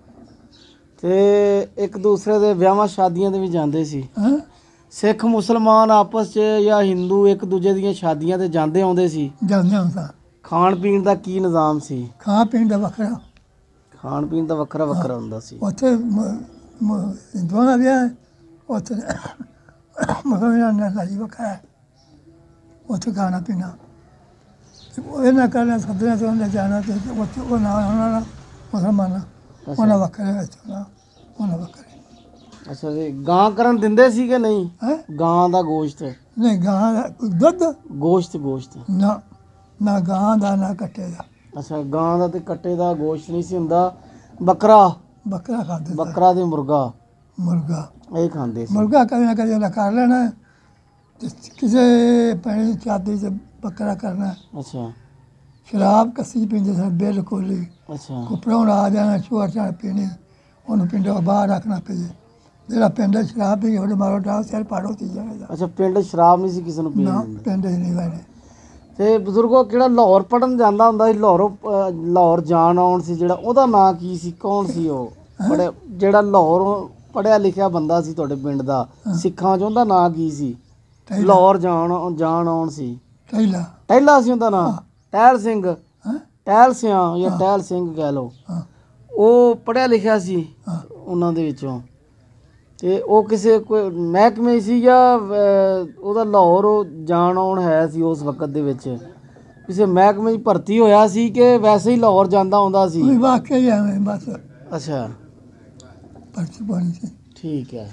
ਤੇ ਇੱਕ ਦੂਸਰੇ ਦੇ ਵਿਆਹਾਂ ਸ਼ਾਦੀਆਂ ਤੇ ਵੀ ਜਾਂਦੇ ਸੀ। ਹਾਂ ਸਿੱਖ ਮੁਸਲਮਾਨ ਆਪਸ 'ਚ ਜਾਂ ਹਿੰਦੂ ਇੱਕ ਦੂਜੇ ਦੀਆਂ ਸ਼ਾਦੀਆਂ ਤੇ ਜਾਂਦੇ ਆਉਂਦੇ ਸੀ। ਜਾਂਦੇ ਹੁੰਦਾ। ਖਾਣ ਪੀਣ ਦਾ ਕੀ ਨਿਜ਼ਾਮ ਸੀ? ਖਾਣ ਪੀਣ ਦਾ ਵੱਖਰਾ, ਖਾਣ ਪੀਣ ਦਾ ਵੱਖਰਾ ਵੱਖਰਾ ਹੁੰਦਾ ਸੀ। ਉੱਥੇ ਮ- ਮ- ਹਿੰਦੂਆਂ ਦਾ ਵਿਆਹ ਹੈ, ਉੱਥੇ ਮੁਸਲਮਾਨਾਂ ਦਾ ਲਾਈ ਵੱਖਰਾ ਹੈ। ਉੱਥੇ ਖਾਣਾ ਪੀਣਾ ਤੇ ਉਹ ਇਹਨਾਂ ਕਰਨਾ ਸੱਦਣਾ ਤੇ ਉਹਨੇ ਜਾਣਾ ਤੇ ਉੱਥੇ ਉਹ ਨਾਲ ਉਹਨਾਂ ਨਾਲ ਮੁਸਲਮਾਨਾਂ ਉਹਨਾਂ ਵੱਖਰੇ ਵਿੱਚ ਉਹਨਾਂ ਉਹਨਾਂ ਵੱਖਰੇ। ਅੱਛਾ ਜੀ ਗਾਂ ਕਰਨ ਦਿੰਦੇ ਸੀ ਕਿ ਨਹੀਂ? ਹੈ ਗਾਂ ਦਾ ਗੋਸ਼ਤ ਨਹੀਂ ਗਾਂ ਦਾ ਦੁੱਧ ਗੋਸ਼ਤ ਗੋਸ਼ਤ ਨਾ ਨਾ ਗਾਂ ਦਾ ਨਾ ਕੱਟੇ ਦਾ। ਅੱਛਾ ਗਾਂ ਦਾ ਤੇ ਕੱਟੇ ਦਾ ਗੋਸ਼ਤ ਨਹੀਂ ਸੀ ਹੁੰਦਾ। ਬੱਕਰਾ ਬੱਕਰਾ ਖਾਂਦੇ ਸੀ। ਬੱਕਰਾ ਤੇ ਮੁਰਗਾ ਮੁਰਗਾ ਇਹ ਖਾਂਦੇ ਸੀ। ਮੁਰਗਾ ਕਦੇ ਨਾ ਕਦੇ ਉਹਨੇ ਕਰ ਲੈਣਾ ਤੇ ਕਿਸੇ ਪੈਣੀ ਚਾਦੀ 'ਚ ਬੱਕਰਾ ਕਰਨਾ। ਅੱਛਾ ਸ਼ਰਾਬ ਕੱਸੀ ਪੀਂਦੇ ਸਨ ਬਿਲਕੁਲ ਹੀ। ਅੱਛਾ ਕੁਪਰਾਉਣ ਆ ਜਾਣਾ ਚੋਰ ਚਾਰ ਪੀਣੀ, ਉਹਨੂੰ ਪਿੰਡੋਂ ਬਾਹਰ ਰੱਖਣਾ ਪਏ। ਜਿਹੜਾ ਪਿੰਡ 'ਚ ਸ਼ਰਾਬ ਪੀ ਕੇ ਉਹਦੇ ਮਾਰੋ ਡਾਲ ਸਿਰ ਪਾੜੋ ਤੀ ਜਾਵੇਗਾ। ਅੱਛਾ ਪਿੰਡ 'ਚ ਸ਼ਰਾਬ ਨਹੀਂ ਸੀ ਕਿਸੇ ਨੂੰ ਪੀਣ ਨਾ ਦਿੰਦੇ। ਪਿੰਡ 'ਚ ਨਹੀਂ ਵੜੇ। ਤੇ ਬਜ਼ੁਰਗੋ ਕਿਹੜਾ ਲਾਹੌਰ ਪੜਨ ਜਾਂਦਾ ਹੁੰਦਾ ਸੀ, ਲਾਹੌਰੋਂ ਅਹ, ਲਾਹੌਰ ਜਾਣ ਆਉਣ ਸੀ ਜਿਹੜਾ, ਉਹਦਾ ਨਾਂ ਕੀ ਸੀ? ਕੌਣ ਸੀ ਉਹ ਪੜਿਆ ਜਿਹੜਾ ਲਾਹੌਰੋਂ ਪੜਿਆ ਲਿਖਿਆ ਬੰਦਾ ਸੀ ਤੁਹਾਡੇ ਪਿੰਡ ਦਾ ਸਿੱਖਾਂ 'ਚ? ਉਹਦਾ ਨਾਂ ਕੀ ਸੀ? ਲਾਹੌਰ ਜਾਣ ਜਾਣ ਆਉਣ ਸੀ। ਟੈਲਾ ਟਹਿਲਾ ਸੀ ਉਹਦਾ ਨਾਂ। ਟਹਿਲ ਸਿੰਘ, ਹਾਂ ਟਹਿਲ ਸਿਆਂ ਜਾਂ ਟਹਿਲ ਸਿੰਘ ਕਹਿ ਲਓ। ਹਾਂ ਉਹ ਪੜਿਆ ਲਿਖਿਆ ਸੀ ਹਾਂ ਉਹਨਾਂ ਦੇ ਵਿੱਚੋਂ। ਤੇ ਉਹ ਕਿਸੇ ਕੋਈ ਮਹਿਕਮੇ ਸੀ ਜਾਂ ਅਹ, ਉਹਦਾ ਲਾਹੌਰ ਜਾਣ ਆਉਣ ਹੈ ਸੀ ਉਸ ਵਕਤ ਦੇ ਵਿੱਚ? ਕਿਸੇ ਮਹਿਕਮੇ 'ਚ ਭਰਤੀ ਹੋਇਆ ਸੀ ਕਿ ਵੈਸੇ ਹੀ ਲਾਹੌਰ ਜਾਂਦਾ ਆਉਂਦਾ ਸੀ? ਕੋਈ ਵਾਕਿਆ ਹੀ ਐਵੇਂ ਬਸ ਅੱਛਾ ਪਰਚੀ ਪਾਣੀ ਸੀ। ਠੀਕ ਹੈ।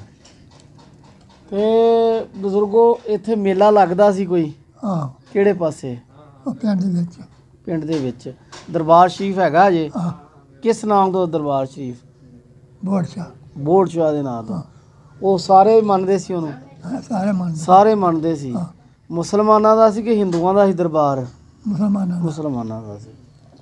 ਤੇ ਬਜ਼ੁਰਗੋ ਇੱਥੇ ਮੇਲਾ ਲੱਗਦਾ ਸੀ ਕੋਈ? ਹਾਂ ਕਿਹੜੇ ਪਾਸੇ? ਉਹ ਪਿੰਡ ਦੇ ਵਿੱਚ ਪਿੰਡ ਦੇ ਵਿੱਚ ਦਰਬਾਰ ਸ਼ਰੀਫ ਹੈਗਾ ਜੇ? ਆ ਕਿਸ ਨਾਮ ਤੋਂ ਦਰਬਾਰ ਸ਼ਰੀਫ? ਬੋੜਸ਼ਾ ਬੋੜ ਸ਼ਾਹ ਦੇ ਨਾਂ ਤੋਂ। ਉਹ ਸਾਰੇ ਮੰਨਦੇ ਸੀ ਉਹਨੂੰ? ਸਾਰੇ ਮੰਨਦੇ ਸਾਰੇ ਮੰਨਦੇ ਸੀ। ਹਾਂ। ਮੁਸਲਮਾਨਾਂ ਦਾ ਸੀ ਕਿ ਹਿੰਦੂਆਂ ਦਾ ਸੀ ਦਰਬਾਰ? ਮੁਸਲਮਾਨਾਂ ਦਾ। ਮੁਸਲਮਾਨਾਂ ਦਾ ਸੀ।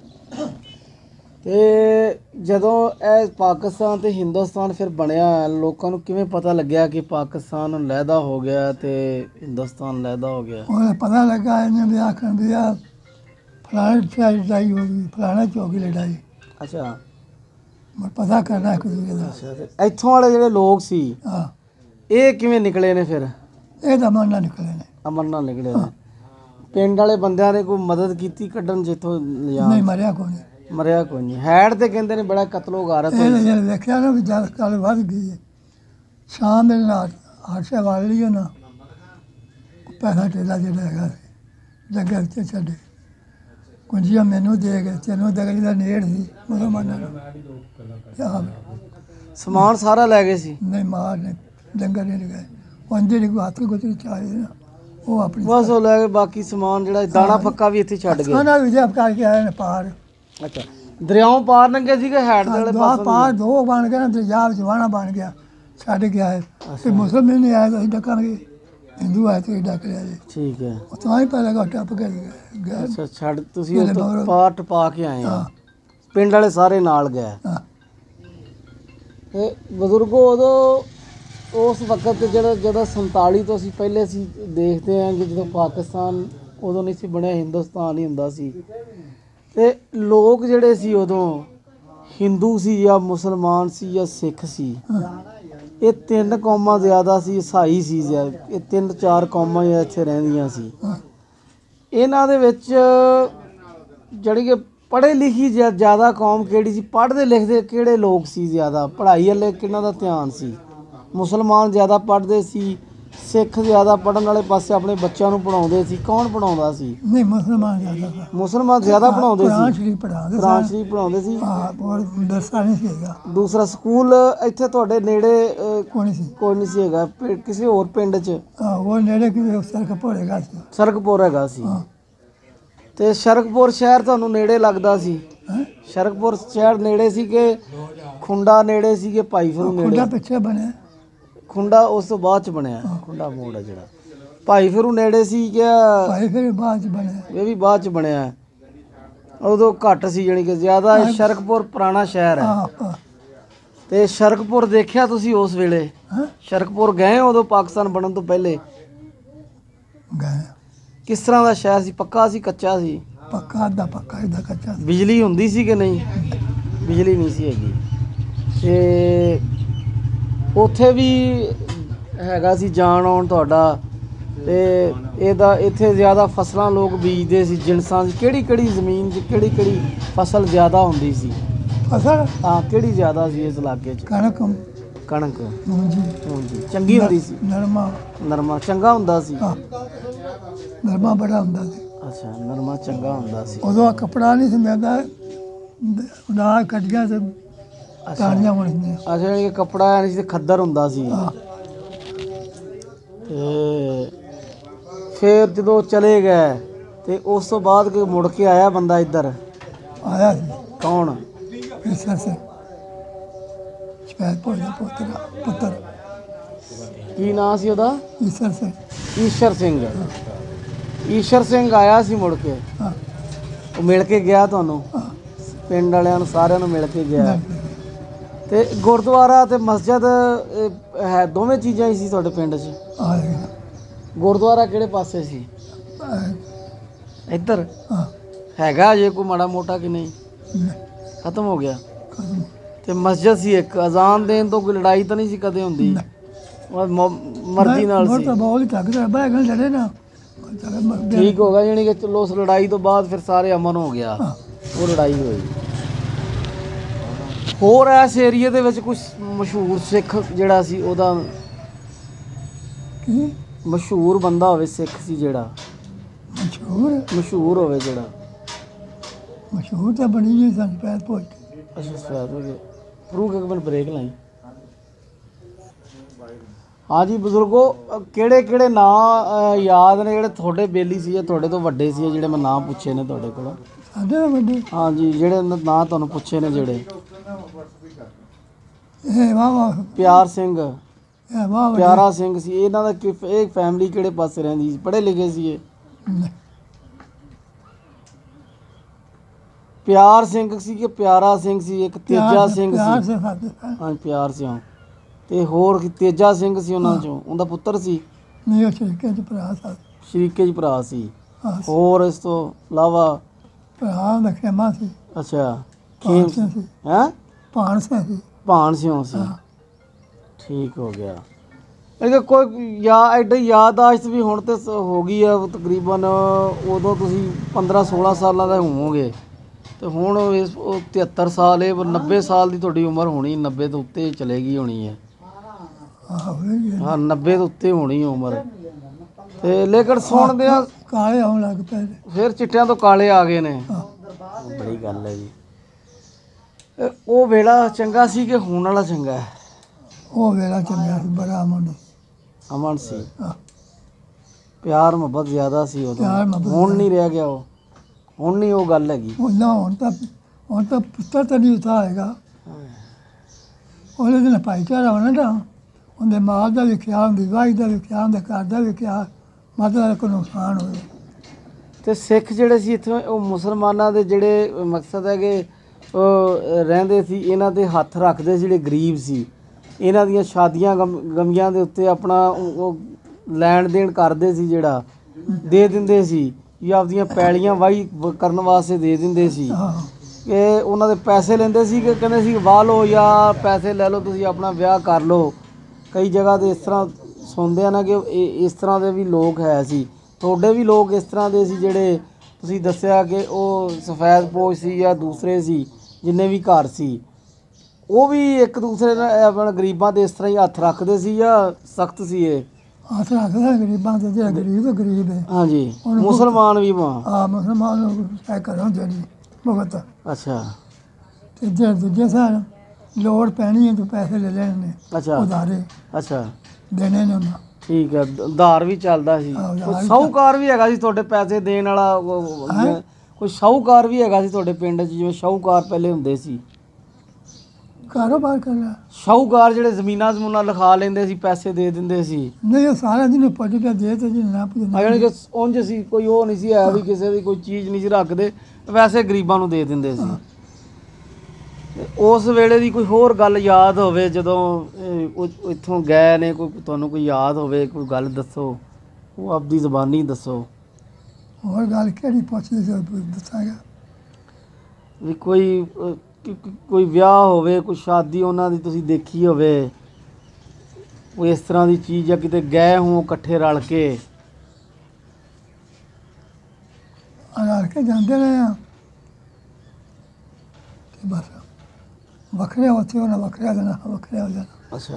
ਤੇ ਜਦੋਂ ਇਹ ਪਾਕਿਸਤਾਨ ਤੇ ਹਿੰਦੁਸਤਾਨ ਫਿਰ ਬਣਿਆ, ਲੋਕਾਂ ਨੂੰ ਕਿਵੇਂ ਪਤਾ ਲੱਗਿਆ ਕਿ ਪਾਕਿਸਤਾਨ ਲਹਿਦਾ ਹੋ ਗਿਆ ਤੇ ਹਿੰਦੁਸਤਾਨ ਲਹਿਦਾ ਹੋ ਗਿਆ? ਉਹਨੇ ਪਤਾ ਲੱਗਾ ਇਹਨੇ ਵੀ ਆਖਣ ਵੀ ਆ ਫਲਾਣੇ ਸ਼ਹਿਰ ਲੜਾਈ ਹੋ ਗਈ, ਫਲਾਣੇ ਚੌਕੀ ਲੜਾਈ। ਅੱਛਾ ਮੈਂ ਪਤਾ ਕਰਨਾ ਕੁਝ ਇਹਦਾ। ਅੱਛਾ। ਤੇ ਇੱਥੋਂ ਵਾਲੇ ਜਿਹੜੇ ਲੋਕ ਸੀ ਹਾਂ ਇਹ ਕਿਵੇਂ ਨਿਕਲੇ ਨੇ ਫਿਰ? ਇਹ ਤਾਂ ਮਨ ਨਾ ਨਿਕਲੇ ਨੇ। ਅਮਨ ਨਾਲ ਨਿਕਲੇ ਨੇ। ਪਿੰਡ ਵਾਲੇ ਬੰਦਿਆਂ ਨੇ ਕੋਈ ਮਦਦ ਕੀਤੀ ਕੱਢਣ ਜਿੱਥੋਂ ਲਿਆ? ਨਹੀਂ ਮਰਿਆ ਕੋਈ ਨਹੀਂ। ਮਰਿਆ ਕੋਈ ਨਹੀਂ। ਹੈਡ ਤੇ ਕਹਿੰਦੇ ਨੇ ਬੜਾ ਕਤਲੋ ਗਾਰਤ ਇਹ ਹੋਈ। ਜਿਹੜੇ ਵੇਖਿਆ ਨਾ ਵੀ ਜਦ ਕੱਲ ਵੱਧ ਗਈ ਹੈ, ਸ਼ਾਮ ਦੇ ਨਾਲ ਹਾਦਸੇ ਵਾਲ ਲਈ ਨਾ ਪੈਸਾ ਟੇਲਾ ਜਿਹੜਾ ਹੈਗਾ ਸੀ ਜੰਗਲ 'ਚ ਛੱਡੇ ਕੁੰਜੀਆਂ ਮੈਨੂੰ ਦੇ ਗਏ, ਤੈਨੂੰ ਦਗਲੀ ਦਾ ਨੇੜ ਸੀ ਮੁਸਲਮਾਨਾਂ ਨੂੰ। ਕਿਆ ਸਮਾਨ ਸਾਰਾ ਲੈ ਗਏ ਸੀ? ਨਹੀਂ ਮਾਰ ਨੇ ਜੰਗਲ ਨਹੀਂ ਗਏ। ਉਹਦੇ ਜਿਹੜੀ ਹੱਥ ਗੁੱਤਰੀ ਚਾਹੀਦੀ ਨਾ ਉਹ ਆਪਣੀ ਬਸ ਉਹ ਲੈ ਕੇ ਬਾਕੀ ਸਮਾਨ ਜਿਹੜਾ ਦਾਣਾ ਫੱਕਾ ਵੀ ਇੱਥੇ ਛੱਡ ਗਏ। ਖਾਣਾ ਵੀ ਜਬ ਕਰਕੇ ਆਏ ਨੇ ਪਾਰ। ਅੱਛਾ ਦਰਿਆਓਂ ਪਾਰ ਲੰਘੇ ਸੀਗੇ ਹੈਡ ਦੇ ਵਾਲੇ ਦੋ ਪਾਸੇ? ਪਾਰ ਦੋ ਬਣ ਗਏ ਨਾ, ਦਰਿਆ ਵਿੱਚ ਵਾਣਾ ਬਣ ਗਿਆ, ਛੱਡ ਗਿਆ ਹੈ। ਤੇ ਮੁਸਲਮਾਨ ਨਹੀਂ ਆਏ ਤਾਂ ਅਸੀਂ ਡਕਾਂਗੇ, ਹਿੰਦੂ ਆਏ ਤਾਂ ਡਕ ਲਿਆ ਜੀ। ਠੀਕ ਹੈ। ਉਹ ਤਾਂ ਹੀ ਪਹਿਲਾਂ ਗਾ ਟੱਪ ਕੇ ਗਏ। ਅੱਛਾ ਛੱਡ ਤੁਸੀਂ ਉਹ ਤੋਂ ਪਾਰ ਟਪਾ ਕੇ ਆਏ ਆ? ਪਿੰਡ ਵਾਲੇ ਸਾਰੇ ਨਾਲ ਗਏ? ਹਾਂ ਤੇ ਬਜ਼ੁਰਗੋ ਉਦੋਂ ਉਸ ਵਕਤ ਤੇ ਜਿਹੜਾ ਜਦੋਂ ਸੰਤਾਲੀ ਤੋਂ ਅਸੀਂ ਪਹਿਲੇ ਅਸੀਂ ਦੇਖਦੇ ਹਾਂ ਕਿ ਜਦੋਂ ਪਾਕਿਸਤਾਨ ਉਦੋਂ ਨਹੀਂ ਸੀ ਬਣਿਆ, ਹਿੰਦੁਸਤਾਨ ਹੀ ਹੁੰਦਾ ਸੀ। ਤੇ ਲੋਕ ਜਿਹੜੇ ਸੀ ਉਦੋਂ ਹਿੰਦੂ ਸੀ ਜਾਂ ਮੁਸਲਮਾਨ ਸੀ ਜਾਂ ਸਿੱਖ ਸੀ, ਇਹ ਤਿੰਨ ਕੌਮਾਂ ਜ਼ਿਆਦਾ ਸੀ, ਈਸਾਈ ਸੀ ਜ਼ਿਆਦਾ। ਇਹ ਤਿੰਨ ਚਾਰ ਕੌਮਾਂ ਹੀ ਇੱਥੇ ਰਹਿੰਦੀਆਂ ਸੀ। ਇਹਨਾਂ ਦੇ ਵਿੱਚ ਜਿਹੜੀ ਕਿ ਪੜ੍ਹੇ ਲਿਖੀ ਜ਼ਿਆ- ਜ਼ਿਆਦਾ ਕੌਮ ਕਿਹੜੀ ਸੀ? ਪੜ੍ਹਦੇ ਲਿਖਦੇ ਕਿਹੜੇ ਲੋਕ ਸੀ ਜ਼ਿਆਦਾ? ਪੜ੍ਹਾਈ ਵੱਲ ਕਿਹਨਾਂ ਦਾ ਧਿਆਨ ਸੀ? ਮੁਸਲਮਾਨ ਜ਼ਿਆਦਾ ਪੜ੍ਹਦੇ ਸੀ, ਸਿੱਖ ਜ਼ਿਆਦਾ ਪੜ੍ਹਨ ਵਾਲੇ ਪਾਸੇ ਆਪਣੇ ਬੱਚਿਆਂ ਨੂੰ ਪੜ੍ਹਾਉਂਦੇ ਸੀ? ਕੌਣ ਪੜ੍ਹਾਉਂਦਾ ਸੀ? ਨਹੀਂ ਮੁਸਲਮਾਨ ਜ਼ਿਆਦਾ ਸੀ। ਮੁਸਲਮਾਨ ਜ਼ਿਆਦਾ ਪੜ੍ਹਾਉਂਦੇ ਕੁਰਾਨ ਸੀ? ਸ਼ਰੀਫ ਪੜ੍ਹਾਉਂਦੇ ਕੁਰਾਨ ਸ਼ਰੀਫ ਪੜ੍ਹਾਉਂਦੇ ਸੀ। ਹਾਂ ਬਹੁਤ ਦਰਸਾ ਨਹੀਂ ਸੀਗਾ। ਦੂਸਰਾ ਸਕੂਲ ਇੱਥੇ ਤੁਹਾਡੇ ਨੇੜੇ ਅਹ, ਕੋਈ ਨਹੀਂ ਸੀ। ਕੋਈ ਨਹੀਂ ਸੀ ਹੈਗਾ? ਪਿੰ- ਕਿਸੇ ਹੋਰ ਪਿੰਡ 'ਚ ਹਾਂ ਉਹ ਨੇੜੇ ਕਿ ਸਰਕ ਭੋੜੇਗਾ ਸੀ। ਸ਼ਰਕਪੁਰ ਹੈਗਾ ਸੀ। ਹਾਂ ਤੇ ਸ਼ਰਕਪੁਰ ਸ਼ਹਿਰ ਤੁਹਾਨੂੰ ਨੇੜੇ ਲੱਗਦਾ ਸੀ? ਹੈਂ? ਸ਼ਰਕਪੁਰ ਸ਼ਹਿਰ ਨੇੜੇ ਸੀ ਕਿ ਖੁੰਡਾ ਨੇੜੇ ਸੀ ਕਿ ਭਾਈ ਫਿਰੂ ਖੁੱਡਾ ਨੇੜੇ? ਪਿੱਛੇ ਬਣਿਆ। ਖੁੰਡਾ ਉਸ ਤੋਂ ਬਾਅਦ ਚ ਬਣਿਆ। ਖੁੰਡਾ ਮੋੜ ਹੈ ਜਿਹੜਾ। ਭਾਈ ਫਿਰੂ ਨੇੜੇ ਸੀ ਕਿ ਭਾਈ ਫਿਰ ਬਾਅਦ ਚ ਬਣਿਆ। ਇਹ ਵੀ ਬਾਅਦ ਚ ਬਣਿਆ? ਉਦੋਂ ਘੱਟ ਸੀ ਜਾਣੀ ਕਿ ਜ਼ਿਆਦਾ। ਸ਼ਰਕਪੁਰ ਪੁਰਾਣਾ ਸ਼ਹਿਰ ਹੈ। ਹਾਂ ਹਾਂ ਤੇ ਸ਼ਰਕਪੁਰ ਦੇਖਿਆ ਤੁਸੀਂ ਉਸ ਵੇਲੇ? ਹੈਂ? ਸ਼ਰਕਪੁਰ ਗਏ ਉਦੋਂ ਪਾਕਿਸਤਾਨ ਬਣਨ ਤੋਂ ਪਹਿਲੇ? ਗਏ ਕਿਸ ਤਰ੍ਹਾਂ ਦਾ ਸ਼ਹਿਰ ਸੀ? ਪੱਕਾ ਸੀ ਕੱਚਾ ਸੀ? ਪੱਕਾ ਅੱਧਾ ਪੱਕਾ ਇਹਦਾ ਕੱਚਾ ਸੀ। ਬਿਜਲੀ ਹੁੰਦੀ ਸੀ ਕਿ ਨਹੀਂ? ਬਿਜਲੀ ਨਹੀਂ ਸੀ ਹੈਗੀ। ਤੇ ਉੱਥੇ ਵੀ ਹੈਗਾ ਸੀ ਜਾਣ ਆਉਣ ਤੁਹਾਡਾ? ਤੇ ਇਹਦਾ ਇੱਥੇ ਜ਼ਿਆਦਾ ਫਸਲਾਂ ਲੋਕ ਬੀਜਦੇ ਸੀ, ਜਿਣਸਾਂ ਸੀ। ਕਿਹੜੀ ਕਿਹੜੀ ਜ਼ਮੀਨ 'ਚ ਕਿਹੜੀ ਕਿਹੜੀ ਫਸਲ ਜ਼ਿਆਦਾ ਹੁੰਦੀ ਸੀ? ਫਸਲ ਹਾਂ ਕਿਹੜੀ ਜ਼ਿਆਦਾ ਸੀ ਇਸ ਇਲਾਕੇ 'ਚ? ਕਣਕ ਕਣਕ ਮੂੰਜੀ ਹਾਂਜੀ ਚੰਗੀ ਹੁੰਦੀ ਸੀ? ਨਰਮਾ। ਨਰਮਾ ਚੰਗਾ ਹੁੰਦਾ ਸੀ? ਹਾਂ ਨਰਮਾ ਬੜਾ ਹੁੰਦਾ ਸੀ। ਅੱਛਾ ਨਰਮਾ ਚੰਗਾ ਹੁੰਦਾ ਸੀ। ਉਦੋਂ ਕੱਪੜਾ ਨਹੀਂ ਸੀ ਮਿਲਦਾ, ਨਾ ਕੱਢੀਆਂ ਤੇ ਤਾਣੀਆਂ ਬਣਦੀਆਂ। ਅੱਛਾ ਇਹ ਕੱਪੜਾ ਨਹੀਂ ਸੀ, ਖੱਦਰ ਹੁੰਦਾ ਸੀ। ਹਾਂ ਤੇ ਫਿਰ ਜਦੋਂ ਚਲੇ ਗਏ ਤੇ ਉਸ ਤੋਂ ਬਾਅਦ ਕੋਈ ਮੁੜ ਕੇ ਆਇਆ ਬੰਦਾ ਇੱਧਰ? ਆਇਆ ਸੀ ਕੌਣ? ਈਸਰ ਸਿੰਘ ਸ਼ਪੈਦਪੁਰ ਦਾ ਪੁੱਤਰ ਪੁੱਤਰ ਕੀ ਨਾਂ ਸੀ ਉਹਦਾ? ਈਸਰ ਸਿੰਘ। ਈਸ਼ਰ ਸਿੰਘ। ਈਸ਼ਰ ਸਿੰਘ ਆਇਆ ਸੀ ਮੁੜ ਕੇ? ਹਾਂ ਉਹ ਮਿਲ ਕੇ ਗਿਆ ਤੁਹਾਨੂੰ? ਹਾਂ ਪਿੰਡ ਵਾਲਿਆਂ ਨੂੰ ਸਾਰਿਆਂ ਨੂੰ ਮਿਲ ਕੇ ਗਿਆ? ਮਿਲ ਤੇ ਗੁਰਦੁਆਰਾ ਤੇ ਮਸਜਿਦ ਇਹ ਹੈ ਦੋਵੇਂ ਚੀਜ਼ਾਂ ਹੀ ਸੀ ਤੁਹਾਡੇ ਪਿੰਡ 'ਚ? ਆਇਆ ਗੁਰਦੁਆਰਾ ਕਿਹੜੇ ਪਾਸੇ ਸੀ? ਇੱਧਰ ਹਾਂ ਹੈਗਾ ਜੇ ਕੋਈ ਮਾੜਾ ਮੋਟਾ ਕਿ ਨਹੀਂ? ਖਤਮ ਹੋ ਗਿਆ? ਕਦਮ ਤੇ ਮਸਜਿਦ ਸੀ ਇੱਕ। ਅਜ਼ਾਨ ਦੇਣ ਤੋਂ ਕੋਈ ਲੜਾਈ ਤਾਂ ਨਹੀਂ ਸੀ ਕਦੇ ਹੁੰਦੀ? ਉਹ ਮ- ਮਰਜ਼ੀ ਨਾਲ ਮੋਰ ਸੀ? ਤਾਂ ਬਹੁਤ ਹੀ ਤੱਕਦਾ ਬਹਿ ਗਏ ਲੜੇ ਨਾ। ਠੀਕ ਹੋ ਗਿਆ ਜਾਣੀ ਕਿ ਚਲੋ ਉਸ ਲੜਾਈ ਤੋਂ ਬਾਅਦ ਫਿਰ ਸਾਰੇ ਅਮਨ ਹੋ ਗਿਆ। ਹਾਂ ਉਹ ਲੜਾਈ ਹੋਈ। ਹੋਰ ਇਸ ਏਰੀਏ ਦੇ ਵਿੱਚ ਕੁਝ ਮਸ਼ਹੂਰ ਸਿੱਖ ਜਿਹੜਾ ਸੀ ਉਹਦਾ ਕੀ ਮਸ਼ਹੂਰ ਬੰਦਾ ਹੋਵੇ ਸਿੱਖ ਸੀ ਜਿਹੜਾ ਮਸ਼ਹੂਰ ਮਸ਼ਹੂਰ ਹੋਵੇ ਜਿਹੜਾ? ਮਸ਼ਹੂਰ ਤਾਂ ਬਣੀ ਜੀ ਸਨ ਸ਼ਪੈਦਪੁਰ। ਅੱਛਾ ਸਵਾਦ ਹੋ ਗਿਆ। ਫਰੂਕ ਇੱਕ ਮਿੰਟ ਬ੍ਰੇਕ ਲਾਈ। ਹਾਂਜੀ ਬਜ਼ੁਰਗੋ, ਕਿਹੜੇ ਕਿਹੜੇ ਨਾਂ ਯਾਦ ਨੇ ਜਿਹੜੇ ਤੁਹਾਡੇ ਬੇਲੀ ਸੀ ਜਾਂ ਤੁਹਾਡੇ ਤੋਂ ਵੱਡੇ ਸੀ, ਜਿਹੜੇ ਮੈਂ ਨਾਂ ਪੁੱਛੇ ਨੇ ਤੁਹਾਡੇ ਕੋਲ? ਸਾਡੇ ਵੱਡੇ ਹਾਂਜੀ, ਜਿਹੜੇ ਨਾਂ ਤੁਹਾਨੂੰ ਪੁੱਛੇ ਨੇ ਜਿਹੜੇ। ਇਹ ਵਾਹ ਵਾਹ ਪਿਆਰ ਸਿੰਘ, ਇਹ ਵਾਹ ਵਾਹ ਪਿਆਰਾ ਸਿੰਘ ਸੀ, ਇਹਨਾਂ ਦਾ ਕਿ ਇਹ ਫੈਮਿਲੀ ਕਿਹੜੇ ਪਾਸੇ ਰਹਿੰਦੀ ਸੀ? ਪੜ੍ਹੇ ਲਿਖੇ ਸੀ ਇਹ? ਪਿਆਰ ਸਿੰਘ ਸੀ ਕਿ ਪਿਆਰਾ ਸਿੰਘ ਸੀ? ਇੱਕ ਤੇਜਾ ਸਿੰਘ ਪਿਆਰ ਸੀ। ਸੇ ਸਾਡੇ ਹਾਂ ਪਿਆਰ ਸਿੰਘ। ਤੇ ਹੋਰ ਕੀ ਤੇਜਾ ਸਿੰਘ ਸੀ ਉਹਨਾਂ ਚੋਂ? ਉਹਦਾ ਪੁੱਤਰ ਸੀ? ਨਹੀਂ, ਉਹ ਸ਼ਰੀਕੇ ਚ ਭਰਾ ਸਾ ਸ਼ਰੀਕੇ 'ਚ ਭਰਾ ਸੀ। ਹਾਂ, ਹੋਰ ਇਸ ਤੋਂ ਇਲਾਵਾ? ਭਰਾ ਦਾ ਖੇਮਾ ਸੀ, ਅੱਛਾ, ਭਾਣ ਖੇਮ ਸਿੰਘ ਸੀ, ਹੈ ਭਾਣ ਸਿੰਘ ਸੀ। ਭਾਣ ਸਿਉਂ ਸੀ। ਹਾਂ। ਠੀਕ ਹੋ ਗਿਆ। ਇਹ ਕੋਈ ਯਾ ਐਡੀ ਯਾਦਾਸ਼ਤ ਵੀ ਹੁਣ ਤੇ ਸ- ਹੋ ਗਈ ਆ ਤਕਰੀਬਨ। ਉਦੋਂ ਤੁਸੀਂ ਪੰਦਰਾਂ ਸੋਲਾਂ ਸਾਲਾਂ ਦਾ ਹੋਵੋਗੇ ਤੇ ਹੁਣ ਇਸ ਉਹ ਤਿਹੱਤਰ ਸਾਲ ਇਹ ਨੱਬੇ ਸਾਲ ਦੀ ਤੁਹਾਡੀ ਉਮਰ ਹੋਣੀ, ਨੱਬੇ ਤੋਂ ਉੱਤੇ ਚਲੇ ਗਈ ਹੋਣੀ ਹੈ। ਆਹੋ ਇਹ ਹਾਂ ਨੱਬੇ ਤੋਂ ਉੱਤੇ ਹੋਣੀ ਉਮਰ। ਤੇ ਲੇਕਿਨ ਸੁਣਦੇ ਆ ਕਾਲੇ ਆਉਣ ਲੱਗ ਪਏ ਨੇ। ਫਿਰ ਚਿੱਟਿਆਂ ਤੋਂ ਕਾਲੇ ਆ ਗਏ ਨੇ। ਹਾਂ। ਬੜੀ ਗੱਲ ਹੈ ਜੀ। ਇਹ ਉਹ ਵੇਲਾ ਚੰਗਾ ਸੀ ਕਿ ਹੁਣ ਵਾਲਾ ਚੰਗਾ ਹੈ? ਉਹ ਵੇਲਾ ਚੰਗਾ ਸੀ, ਬੜਾ ਅਮਨ ਸੀ। ਅਮਨ ਸੀ। ਹਾਂ। ਪਿਆਰ ਮੁਹੱਬਤ ਜ਼ਿਆਦਾ ਸੀ ਉਦੋਂ। ਪਿਆਰ ਮੁਹੱਬਤ ਹੁਣ ਨਹੀਂ ਰਹਿ ਗਿਆ ਉਹ। ਹੁਣ ਨਹੀਂ ਉਹ ਗੱਲ ਹੈਗੀ। ਉਹ ਨਾ ਹੁਣ ਤਾਂ ਹੁਣ ਤਾਂ ਪੁੱਤਰ ਤਾਂ ਨਹੀਂ ਉਤਾ ਹੈਗਾ। ਉਹਦੇ ਦਿਨ ਭਾਈਚਾਰਾ ਹੋਣਾ ਨਾ, ਉਹਦੇ ਮਾਲ ਦਾ ਵੀ ਖਿਆਲ, ਹੁੰਦੀ ਵਾਹੀ ਦਾ ਵੀ ਖਿਆਲ, ਹੁੰਦੇ ਘਰ ਦਾ ਵੀ ਖਿਆਲ, ਮਦਦ ਦਾ ਕੋਈ ਨੁਕਸਾਨ ਹੋਵੇ। ਤੇ ਸਿੱਖ ਜਿਹੜੇ ਸੀ ਇੱਥੇ ਉਹ ਮੁਸਲਮਾਨਾਂ ਦੇ ਜਿਹੜੇ ਮਕਸਦ ਹੈ ਕਿ ਉਹ ਰਹਿੰਦੇ ਸੀ, ਇਹਨਾਂ ਦੇ ਹੱਥ ਰੱਖਦੇ ਸੀ ਜਿਹੜੇ ਗਰੀਬ ਸੀ, ਇਹਨਾਂ ਦੀਆਂ ਸ਼ਾਦੀਆਂ ਗਮ ਗਮੀਆਂ ਦੇ ਉੱਤੇ ਆਪਣਾ ਉਹ ਉਹ ਲੈਣ ਦੇਣ ਕਰਦੇ ਸੀ, ਜਿਹੜਾ ਦੇ ਦਿੰਦੇ ਸੀ ਜਾਂ ਆਪਦੀਆਂ ਪੈਲੀਆਂ ਵਾਹੀ ਕਰਨ ਵਾਸਤੇ ਦੇ ਦਿੰਦੇ ਸੀ। ਹਾਂ। ਕਿ ਉਹਨਾਂ ਦੇ ਪੈਸੇ ਲੈਂਦੇ ਸੀ ਕਿ ਕਹਿੰਦੇ ਸੀ ਵਾਹ ਲਓ ਜਾਂ ਪੈਸੇ ਲੈ ਲਓ, ਤੁਸੀਂ ਆਪਣਾ ਵਿਆਹ ਕਰ ਲਓ। ਕਈ ਜਗ੍ਹਾ ਤੇ ਇਸ ਤਰ੍ਹਾਂ ਸੁਣਦੇ ਆ ਨਾ ਕਿ ਇਹ ਇਸ ਤਰ੍ਹਾਂ ਦੇ ਵੀ ਲੋਕ ਹੈ ਸੀ। ਤੁਹਾਡੇ ਵੀ ਲੋਕ ਇਸ ਤਰ੍ਹਾਂ ਦੇ ਸੀ ਜਿਹੜੇ ਤੁਸੀਂ ਦੱਸਿਆ ਕਿ ਉਹ ਸਫੈਦ ਪੋਸ਼ ਸੀ ਜਾਂ ਦੂਸਰੇ ਸੀ, ਜਿੰਨੇ ਵੀ ਘਰ ਸੀ ਉਹ ਵੀ ਇੱਕ ਦੂਸਰੇ ਨਾਲ ਆਪਣਾ ਗਰੀਬਾਂ ਦੇ ਇਸ ਤਰ੍ਹਾਂ ਹੀ ਹੱਥ ਰੱਖਦੇ ਸੀ ਜਾਂ ਸਖਤ ਸੀ ਇਹ? ਹੱਥ ਰੱਖਦਾ ਗਰੀਬਾਂ ਤੇ, ਜਿਹੜਾ ਗਰੀਬ ਹੈ ਗਰੀਬ ਹੈ। ਹਾਂਜੀ, ਉਹਨੂੰ ਮੁਸਲਮਾਨ ਵੀ ਮਾਂ। ਆ ਮੁਸਲਮਾਨ ਨੂੰ ਸਹਿ ਕਰੋ ਜਿਹੜੀ ਭਗਤ। ਅੱਛਾ ਤੇ ਜਿਹੜੇ ਦੂਜੇ ਸਾਲ ਲੋੜ ਪੈਣੀ ਹੈ ਤਾਂ ਪੈਸੇ ਲੈ ਲੈਣੇ ਨੇ, ਅੱਛਾ ਉਧਾਰੇ ਅੱਛਾ ਦੇਣੇ ਨੇ ਉਹਨਾਂ। ਠੀਕ ਹੈ। ਦ- ਉਧਾਰ ਵੀ ਚੱਲਦਾ ਸੀ। ਹਾਂ, ਉਧਾਰ ਕੋਈ ਵੀ ਸ਼ਾਹੂਕਾਰ ਵੀ ਹੈਗਾ ਸੀ ਤੁਹਾਡੇ ਪੈਸੇ ਦੇਣ ਵਾਲਾ? ਉਹ- ਹੈਂ? ਕੋਈ ਸ਼ਾਹੂਕਾਰ ਵੀ ਹੈਗਾ ਸੀ ਤੁਹਾਡੇ ਪਿੰਡ 'ਚ, ਜਿਵੇਂ ਸ਼ਾਹੂਕਾਰ ਪਹਿਲੇ ਹੁੰਦੇ ਸੀ? ਕਾਰੋਬਾਰ ਕਰ ਰਿਹਾ ਸ਼ਾਹੂਕਾਰ ਜਿਹੜੇ ਜ਼ਮੀਨਾਂ ਜ਼ਮੂਨਾਂ ਲਿਖਾ ਲੈਂਦੇ ਸੀ, ਪੈਸੇ ਦੇ ਦਿੰਦੇ ਸੀ। ਨਹੀਂ, ਉਹ ਸਾਰਾ ਦਿਨ ਪੁੱਜ ਕੇ ਦੇ ਤੇ ਜੀ ਨਾ ਆ ਪੁੱਜ ਜਾਣੀ ਕਿ ਉਂਝ ਸੀ, ਕੋਈ ਉਹ ਨਹੀਂ ਸੀ ਹੈ ਵੀ ਕਿਸੇ ਦੀ ਕੋਈ ਚੀਜ਼ ਨਹੀਂ ਸੀ ਰੱਖਦੇ, ਵੈਸੇ ਗਰੀਬਾਂ ਨੂੰ ਦੇ ਦਿੰਦੇ ਸੀ। ਤੇ ਉਸ ਵੇਲੇ ਦੀ ਕੋਈ ਹੋਰ ਗੱਲ ਯਾਦ ਹੋਵੇ ਜਦੋਂ ਇਹ ਉਹ ਇੱਥੋਂ ਗਏ ਨੇ, ਕੋਈ ਤੁਹਾਨੂੰ ਕੋਈ ਯਾਦ ਹੋਵੇ, ਕੋਈ ਗੱਲ ਦੱਸੋ, ਉਹ ਆਪਦੀ ਜ਼ਬਾਨੀ ਦੱਸੋ। ਹੋਰ ਗੱਲ ਕਿਹੜੀ ਪੁੱਛਦੇ ਸੀ, ਉਹ ਦੱਸਾਂਗਾ। ਵੀ ਕੋਈ ਅਹ, ਕਿ- ਕਿ- ਕੋਈ ਵਿਆਹ ਹੋਵੇ, ਕੋਈ ਸ਼ਾਦੀ ਉਹਨਾਂ ਦੀ ਤੁਸੀਂ ਦੇਖੀ ਹੋਵੇ, ਕੋਈ ਇਸ ਤਰ੍ਹਾਂ ਦੀ ਚੀਜ਼, ਜਾਂ ਕਿਤੇ ਗਏ ਹੋਂ ਇਕੱਠੇ ਰਲ ਕੇ? ਰਲ ਕੇ ਜਾਂਦੇ ਰਹੇ ਆ ਤੇ ਬਸ ਵੱਖਰੇ ਉੱਥੇ ਉਹਨਾਂ ਵੱਖਰਿਆ ਦੇਣਾ, ਵੱਖਰਿਆ ਹੋ ਜਾਣਾ। ਅੱਛਾ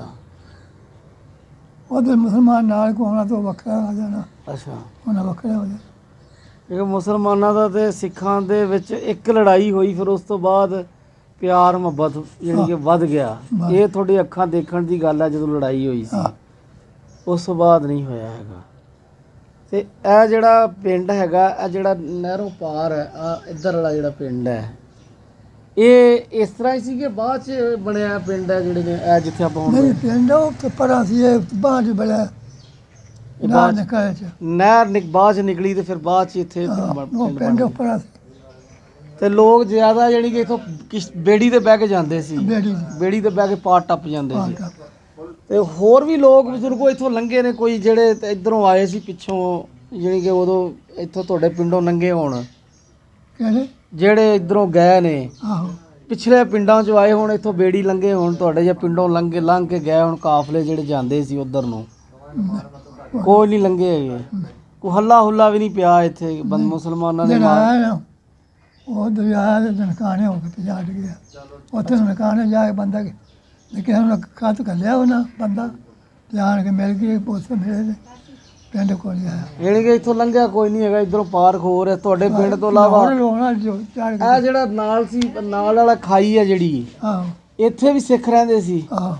ਉਹਦੇ ਮੁਸਲਮਾਨ ਨਾਲ ਕੋ ਹੋਣਾ ਤਾਂ ਵੱਖਰਾ ਹੋ ਜਾਣਾ, ਅੱਛਾ। ਉਹਨਾਂ ਵੱਖਰਿਆ ਹੋ ਜਾਣਾ। ਇੱਕ ਮੁਸਲਮਾਨਾਂ ਦਾ ਤੇ ਸਿੱਖਾਂ ਦੇ ਵਿੱਚ ਇੱਕ ਲੜਾਈ ਹੋਈ, ਫਿਰ ਉਸ ਤੋਂ ਬਾਅਦ ਪਿਆਰ ਮੁਹੱਬਤ ਜਿਹੜੀ ਕਿ ਵੱਧ ਗਿਆ। ਵੱਧ। ਇਹ ਤੁਹਾਡੀ ਅੱਖਾਂ ਦੇਖਣ ਦੀ ਗੱਲ ਹੈ, ਜਦੋਂ ਲੜਾਈ ਹੋਈ ਸੀ ਹਾਂ। ਉਸ ਤੋਂ ਬਾਅਦ ਨਹੀਂ ਹੋਇਆ ਹੈਗਾ। ਤੇ ਇਹ ਜਿਹੜਾ ਪਿੰਡ ਹੈਗਾ, ਇਹ ਜਿਹੜਾ ਨਹਿਰੋਂ ਪਾਰ ਹੈ, ਆ ਇੱਧਰ ਵਾਲਾ ਜਿਹੜਾ ਪਿੰਡ ਹੈ, ਇਹ ਇਸ ਤਰ੍ਹਾਂ ਹੀ ਸੀ ਕਿ ਬਾਅਦ ਚ ਬਣਿਆ ਪਿੰਡ ਹੈ ਜਿਹੜੇ ਨੇ ਇਹ ਜਿੱਥੇ ਆਪਾਂ ਹੁਣ ਨਹੀਂ, ਪਿੰਡ ਉਹ ਤੇ ਪਰਾਂ ਸੀ, ਇਹ ਬਾਹਰ ਚ ਬੜਾ ਇਹ ਨਾ ਬਾਅਦ 'ਚ ਨਿਕਾਇਆ ਚ। ਨਹਿਰ ਨਿਕ ਬਾਅਦ ਚ ਨਿਕਲੀ ਤੇ ਫਿਰ ਬਾਅਦ ਚ ਇੱਥੇ ਹਾਂ, ਪਿੰਡ ਬਣ- ਉਹ ਪਿੰਡ ਪਿੰਡ ਬਣ ਉੱਪਰ ਗਿਆ। ਸੀ, ਤੇ ਲੋਕ ਜ਼ਿਆਦਾ ਜਾਣੀ ਕਿ ਇਥੋਂ ਬੇੜੀ ਤੇ ਬਹਿ ਕੇ ਜਾਂਦੇ ਸੀ, ਬੇੜੀ ਬੇੜੀ ਤੇ ਬਹਿ ਕੇ ਪਾਰ ਟੱਪ ਜਾਂਦੇ ਸੀ। ਪਾਰ ਤੇ ਹੋਰ ਵੀ ਲੋਕ ਬਜ਼ੁਰਗੋ ਇੱਥੋਂ ਲੰਘੇ ਨੇ, ਕੋਈ ਜਿਹੜੇ ਤੇ ਇੱਧਰੋਂ ਆਏ ਸੀ ਪਿੱਛੋਂ, ਜਾਣੀ ਕਿ ਉਦੋਂ ਇੱਥੋਂ ਤੁਹਾਡੇ ਪਿੰਡੋਂ ਲੰਘੇ ਹੋਣ, ਕਿਹੜੇ ਜਿਹੜੇ ਇੱਧਰੋਂ ਗਏ ਨੇ, ਆਹੋ ਪਿਛਲੇ ਪਿੰਡਾਂ 'ਚੋਂ ਆਏ ਹੁਣ, ਇੱਥੋਂ ਬੇੜੀ ਲੰਘੇ ਹੋਣ ਤੁਹਾਡੇ, ਜਾਂ ਪਿੰਡੋਂ ਲੰਘ ਕੇ ਲੰਘ ਕੇ ਗਏ ਹੁਣ ਕਾਫਲੇ ਜਿਹੜੇ ਜਾਂਦੇ ਸੀ ਉਧਰ ਨੂੰ? ਕੋਈ ਨਹੀਂ ਲੰਘੇ ਹੈਗੇ? ਕੋਈ ਹੱਲਾ ਹੁੱਲਾ ਵੀ ਨਹੀਂ ਪਿਆ ਇੱਥੇ ਬੰਦ ਮੁਸਲਮਾਨਾਂ ਦੇ ਜਿਹੜਾ ਮਾਰ? ਆਇਆ ਨਾ, ਉਹ ਦਰਿਆ ਦੇ ਨਨਕਾਣੇ ਹੋ ਕੇ ਪਿਛਾੜ ਗਿਆ। ਉੱਥੇ ਨਨਕਾਣੇ ਜਾ ਕੇ ਬੰਦਾ ਲੇਕਿਨ ਉਹਨਾਂ ਖਤ ਕਰ ਲਿਆ ਉਹਨਾਂ ਬੰਦਾ, ਜਾਣ ਕੇ ਮਿਲ ਗਏ, ਉੱਥੇ ਮਿਲੇ ਨੇ, ਪਿੰਡ ਕੋਲ ਹੀ ਆਇਆ। ਜਾਣੀ ਕਿ ਇੱਥੋਂ ਲੰਘਿਆ ਕੋਈ ਨਹੀਂ ਹੈਗਾ, ਇੱਧਰੋਂ ਪਾਰ ਹੋਰ ਹੈ ਤੁਹਾਡੇ ਪਿੰਡ ਤੋਂ ਇਲਾਵਾ? ਹੋਰ ਲੋਣਾ ਜੋ ਚੜ ਇਹ ਕੇ। ਜਿਹੜਾ ਨਾਲ ਸੀ, ਨਾਲ ਵਾਲਾ ਖਾਈ ਹੈ ਜਿਹੜੀ, ਆਹੋ ਇੱਥੇ ਵੀ ਸਿੱਖ ਰਹਿੰਦੇ ਸੀ? ਆਹੋ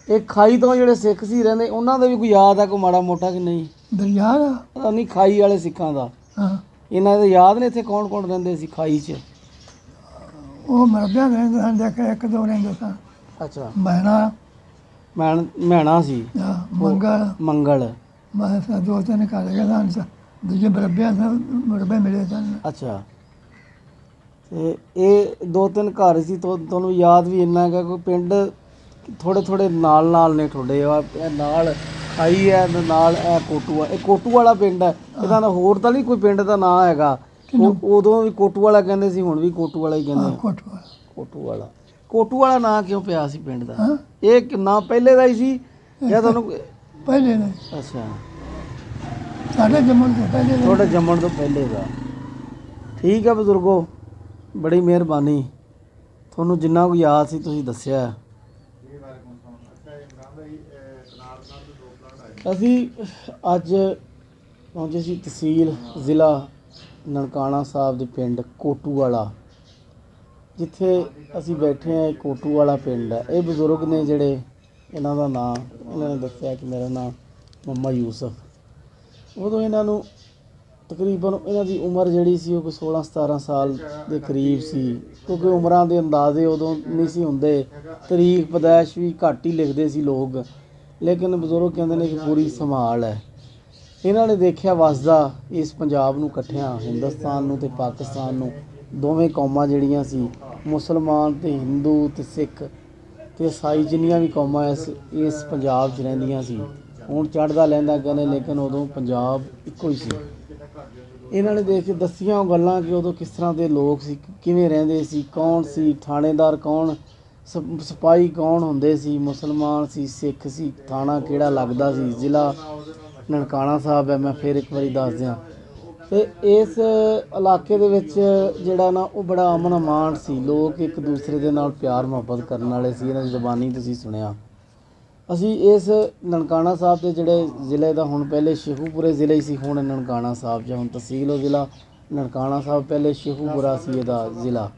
ਇਹ ਖਾਈ ਤੋਂ ਜਿਹੜੇ ਸਿੱਖ ਸੀ ਰਹਿੰਦੇ ਉਹਨਾਂ ਦਾ ਵੀ ਕੋਈ ਯਾਦ ਆ ਕੋਈ ਮਾੜਾ ਮੋਟਾ ਕਿ ਨਹੀਂ? ਦਰਿਆ ਦਾ ਪਤਾ ਨਹੀਂ ਖਾਈ ਵਾਲੇ ਸਿੱਖਾਂ ਦਾ ਹਾਂ ਇਹਨਾਂ ਦੇ ਯਾਦ ਨੇ ਇੱਥੇ ਕੌਣ ਕੌਣ ਰਹਿੰਦੇ ਸੀ ਖਾਈ 'ਚ? ਉਹ ਮਰਦਿਆਂ ਰਹਿੰਦੇ ਹਨ, ਦੇਖ ਇੱਕ ਦੋ ਰਹਿੰਦੇ ਸਨ। ਅੱਛਾ ਮਹਿਣਾ ਮੈਣ ਮੈਣਾ ਸੀ, ਜਾਂ ਮੰਗਲ ਮੰਗਲ। ਮੈਂ ਸਾ ਦੋ ਤਿੰਨ ਘਰ ਗਏ ਸਨ, ਦੂਜੇ ਬਰਬਿਆਂ ਦੇ ਮਰਬੇ ਮਿਲੇ ਸਨ। ਅੱਛਾ ਤੇ ਇਹ ਦੋ ਤਿੰਨ ਘਰ ਸੀ ਤੁਹਾ- ਤੁਹਾਨੂੰ ਯਾਦ ਵੀ ਇੰਨਾ ਹੈਗਾ ਕੋਈ ਪਿੰਡ ਥੋੜੇ ਥੋੜੇ ਨਾਲ ਨਾਲ ਨੇ ਤੁਹਾਡੇ ਆ ਇਹ ਨਾਲ ਖਾਈ ਹੈ ਤੇ ਨਾਲ ਇਹ ਕੋਟੂ ਆ ਇਹ ਕੋਟੂ ਵਾਲਾ ਪਿੰਡ ਹੈ ਇਹਦਾ ਨਾ ਹੋਰ ਤਾਂ ਨਹੀਂ ਕੋਈ ਪਿੰਡ ਦਾ ਨਾਂ ਹੈਗਾ ਉਹ- ਉਦੋਂ ਵੀ ਕੋਟੂ ਵਾਲਾ ਕਹਿੰਦੇ ਸੀ ਹੁਣ ਵੀ ਕੋਟੂ ਵਾਲਾ ਹੀ ਕਹਿੰਦੇ ਆ। ਕੋਟਵਾ ਕੋਟੂ ਵਾਲਾ ਕੋਟੂ ਵਾਲਾ ਨਾਂ ਕਿਉਂ ਪਿਆ ਸੀ ਪਿੰਡ ਦਾ? ਹਾਂ ਇਹ ਕਿ ਨਾਂ ਪਹਿਲੇ ਦਾ ਹੀ ਸੀ ਜਾਂ ਤੁਹਾਨੂੰ ਪਹਿਲੇ ਨੇ ਅੱਛਾ ਸਾਡੇ ਜੰਮਣ ਤੋਂ ਪਹਿਲੇ ਨੇ। ਤੁਹਾਡੇ ਜੰਮਣ ਤੋਂ ਪਹਿਲੇ ਦਾ। ਠੀਕ ਹੈ ਬਜ਼ੁਰਗੋ, ਬੜੀ ਮਿਹਰਬਾਨੀ, ਤੁਹਾਨੂੰ ਜਿੰਨਾ ਕੁ ਯਾਦ ਸੀ ਤੁਸੀਂ ਦੱਸਿਆ। ਅਸੀਂ ਅੱਜ ਪਹੁੰਚੇ ਸੀ ਤਹਿਸੀਲ ਜ਼ਿਲ੍ਹਾ ਨਨਕਾਣਾ ਸਾਹਿਬ ਦੇ ਪਿੰਡ ਕੋਟੂ ਵਾਲਾ, ਜਿੱਥੇ ਅਸੀਂ ਬੈਠੇ ਹਾਂ। ਕੋਟੂ ਵਾਲਾ ਪਿੰਡ ਹੈ। ਇਹ ਬਜ਼ੁਰਗ ਨੇ ਜਿਹੜੇ, ਇਹਨਾਂ ਦਾ ਨਾਂ ਇਹਨਾਂ ਨੇ ਦੱਸਿਆ ਕਿ ਮੇਰਾ ਨਾਂ ਮੰਮਾ ਯੂਸਫ। ਉਦੋਂ ਇਹਨਾਂ ਨੂੰ ਤਕਰੀਬਨ ਇਹਨਾਂ ਦੀ ਉਮਰ ਜਿਹੜੀ ਸੀ ਉਹ ਕੋਈ ਸੋਲਾਂ ਸਤਾਰਾਂ ਸਾਲ ਦੇ ਕਰੀਬ ਸੀ, ਕਿਉਂਕਿ ਉਮਰਾਂ ਦੇ ਅੰਦਾਜ਼ੇ ਉਦੋਂ ਨਹੀਂ ਸੀ ਹੁੰਦੇ, ਤਰੀਕ ਪੈਦਾਇਸ਼ ਵੀ ਘੱਟ ਹੀ ਲਿਖਦੇ ਸੀ ਲੋਕ, ਲੇਕਿਨ ਬਜ਼ੁਰਗ ਕਹਿੰਦੇ ਨੇ ਕਿ ਪੂਰੀ ਸੰਭਾਲ ਹੈ। ਇਹਨਾਂ ਨੇ ਦੇਖਿਆ ਵਸਦਾ ਇਸ ਪੰਜਾਬ ਨੂੰ ਇਕੱਠਿਆਂ, ਹਿੰਦੁਸਤਾਨ ਨੂੰ ਅਤੇ ਪਾਕਿਸਤਾਨ ਨੂੰ, ਦੋਵੇਂ ਕੌਮਾਂ ਜਿਹੜੀਆਂ ਸੀ ਮੁਸਲਮਾਨ ਅਤੇ ਹਿੰਦੂ ਅਤੇ ਸਿੱਖ ਅਤੇ ਈਸਾਈ, ਜਿੰਨੀਆਂ ਵੀ ਕੌਮਾਂ ਇਸ ਇਸ ਪੰਜਾਬ 'ਚ ਰਹਿੰਦੀਆਂ ਸੀ। ਹੁਣ ਚੜ੍ਹਦਾ ਲਹਿੰਦਾ ਕਹਿੰਦੇ, ਲੇਕਿਨ ਉਦੋਂ ਪੰਜਾਬ ਇੱਕੋ ਹੀ ਸੀ। ਇਹਨਾਂ ਨੇ ਦੇਖ ਕੇ ਦੱਸੀਆਂ ਉਹ ਗੱਲਾਂ ਕਿ ਉਦੋਂ ਕਿਸ ਤਰ੍ਹਾਂ ਦੇ ਲੋਕ ਸੀ, ਕਿਵੇਂ ਰਹਿੰਦੇ ਸੀ, ਕੌਣ ਸੀ ਥਾਣੇਦਾਰ, ਕੌਣ ਸ- ਸਿਪਾਹੀ ਕੌਣ ਹੁੰਦੇ ਸੀ, ਮੁਸਲਮਾਨ ਸੀ, ਸਿੱਖ ਸੀ, ਥਾਣਾ ਕਿਹੜਾ ਲੱਗਦਾ ਸੀ। ਜ਼ਿਲ੍ਹਾ ਨਨਕਾਣਾ ਸਾਹਿਬ ਹੈ, ਮੈਂ ਫਿਰ ਇੱਕ ਵਾਰੀ ਦੱਸ ਦਿਆਂ। ਅਤੇ ਇਸ ਇਲਾਕੇ ਦੇ ਵਿੱਚ ਜਿਹੜਾ ਨਾ ਉਹ ਬੜਾ ਅਮਨ ਅਮਾਨ ਸੀ, ਲੋਕ ਇੱਕ ਦੂਸਰੇ ਦੇ ਨਾਲ ਪਿਆਰ ਮੁਹੱਬਤ ਕਰਨ ਵਾਲੇ ਸੀ। ਇਹਨਾਂ ਦੀ ਜ਼ੁਬਾਨੀ ਤੁਸੀਂ ਸੁਣਿਆ। ਅਸੀਂ ਇਸ ਨਨਕਾਣਾ ਸਾਹਿਬ ਦੇ ਜਿਹੜੇ ਜ਼ਿਲ੍ਹੇ ਦਾ, ਹੁਣ ਪਹਿਲੇ ਸ਼ੇਖੂਪੁਰੇ ਜ਼ਿਲ੍ਹੇ ਹੀ ਸੀ, ਹੁਣ ਨਨਕਾਣਾ ਸਾਹਿਬ ਜਾਂ ਹੁਣ ਤਹਿਸੀਲ ਉਹ ਜ਼ਿਲ੍ਹਾ ਨਨਕਾਣਾ ਸਾਹਿਬ, ਪਹਿਲੇ ਸ਼ੇਖੂਪੁਰਾ ਸੀ ਇਹਦਾ ਜ਼ਿਲ੍ਹਾ।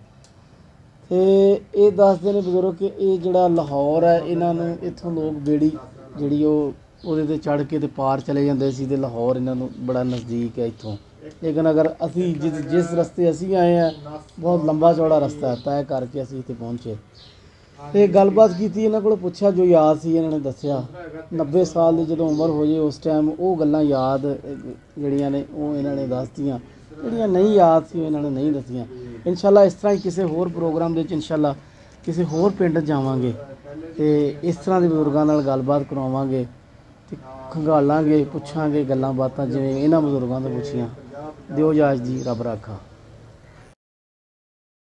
ਅਤੇ ਇਹ ਦੱਸਦੇ ਨੇ ਬਜ਼ੁਰਗ ਕਿ ਇਹ ਜਿਹੜਾ ਲਾਹੌਰ ਹੈ, ਇਹਨਾਂ ਨੂੰ ਇੱਥੋਂ ਲੋਕ ਬੇੜੀ ਜਿਹੜੀ ਉਹ ਉਹਦੇ 'ਤੇ ਚੜ੍ਹ ਕੇ ਅਤੇ ਪਾਰ ਚਲੇ ਜਾਂਦੇ ਸੀ, ਅਤੇ ਲਾਹੌਰ ਇਹਨਾਂ ਨੂੰ ਬੜਾ ਨਜ਼ਦੀਕ ਹੈ ਇੱਥੋਂ। ਲੇਕਿਨ ਅਗਰ ਅਸੀਂ ਜਿਸ ਜਿਸ ਰਸਤੇ ਅਸੀਂ ਆਏ ਹਾਂ, ਬਹੁਤ ਲੰਬਾ ਚੌੜਾ ਰਸਤਾ ਹੈ, ਤੈਅ ਕਰਕੇ ਅਸੀਂ ਇੱਥੇ ਪਹੁੰਚੇ ਅਤੇ ਗੱਲਬਾਤ ਕੀਤੀ, ਇਹਨਾਂ ਕੋਲ ਪੁੱਛਿਆ ਜੋ ਯਾਦ ਸੀ। ਇਹਨਾਂ ਨੇ ਦੱਸਿਆ ਨੱਬੇ ਸਾਲ ਦੀ ਜਦੋਂ ਉਮਰ ਹੋ ਜੇ ਉਸ ਟਾਈਮ ਉਹ ਗੱਲਾਂ ਯਾਦ ਜਿਹੜੀਆਂ ਨੇ ਉਹ ਇਹਨਾਂ ਨੇ ਦੱਸਤੀਆਂ, ਜਿਹੜੀਆਂ ਨਹੀਂ ਯਾਦ ਸੀ ਉਹ ਇਹਨਾਂ ਨੇ ਨਹੀਂ ਦੱਸੀਆਂ। ਇਨਸ਼ਾਅੱਲਾ ਇਸ ਤਰ੍ਹਾਂ ਹੀ ਕਿਸੇ ਹੋਰ ਪ੍ਰੋਗਰਾਮ ਦੇ ਵਿੱਚ ਇਨਸ਼ਾਅੱਲਾ ਕਿਸੇ ਹੋਰ ਪਿੰਡ ਜਾਵਾਂਗੇ ਅਤੇ ਇਸ ਤਰ੍ਹਾਂ ਦੇ ਬਜ਼ੁਰਗਾਂ ਨਾਲ ਗੱਲਬਾਤ ਕਰਵਾਵਾਂਗੇ ਅਤੇ ਖੰਗਾਲਾਂਗੇ, ਪੁੱਛਾਂਗੇ ਗੱਲਾਂ ਬਾਤਾਂ ਜਿਵੇਂ ਇਹਨਾਂ ਬਜ਼ੁਰਗਾਂ ਤੋਂ ਪੁੱਛੀਆਂ। ਦਿਓ ਇਜਾਜ਼ਤ ਜੀ, ਰੱਬ ਰਾਖਾ।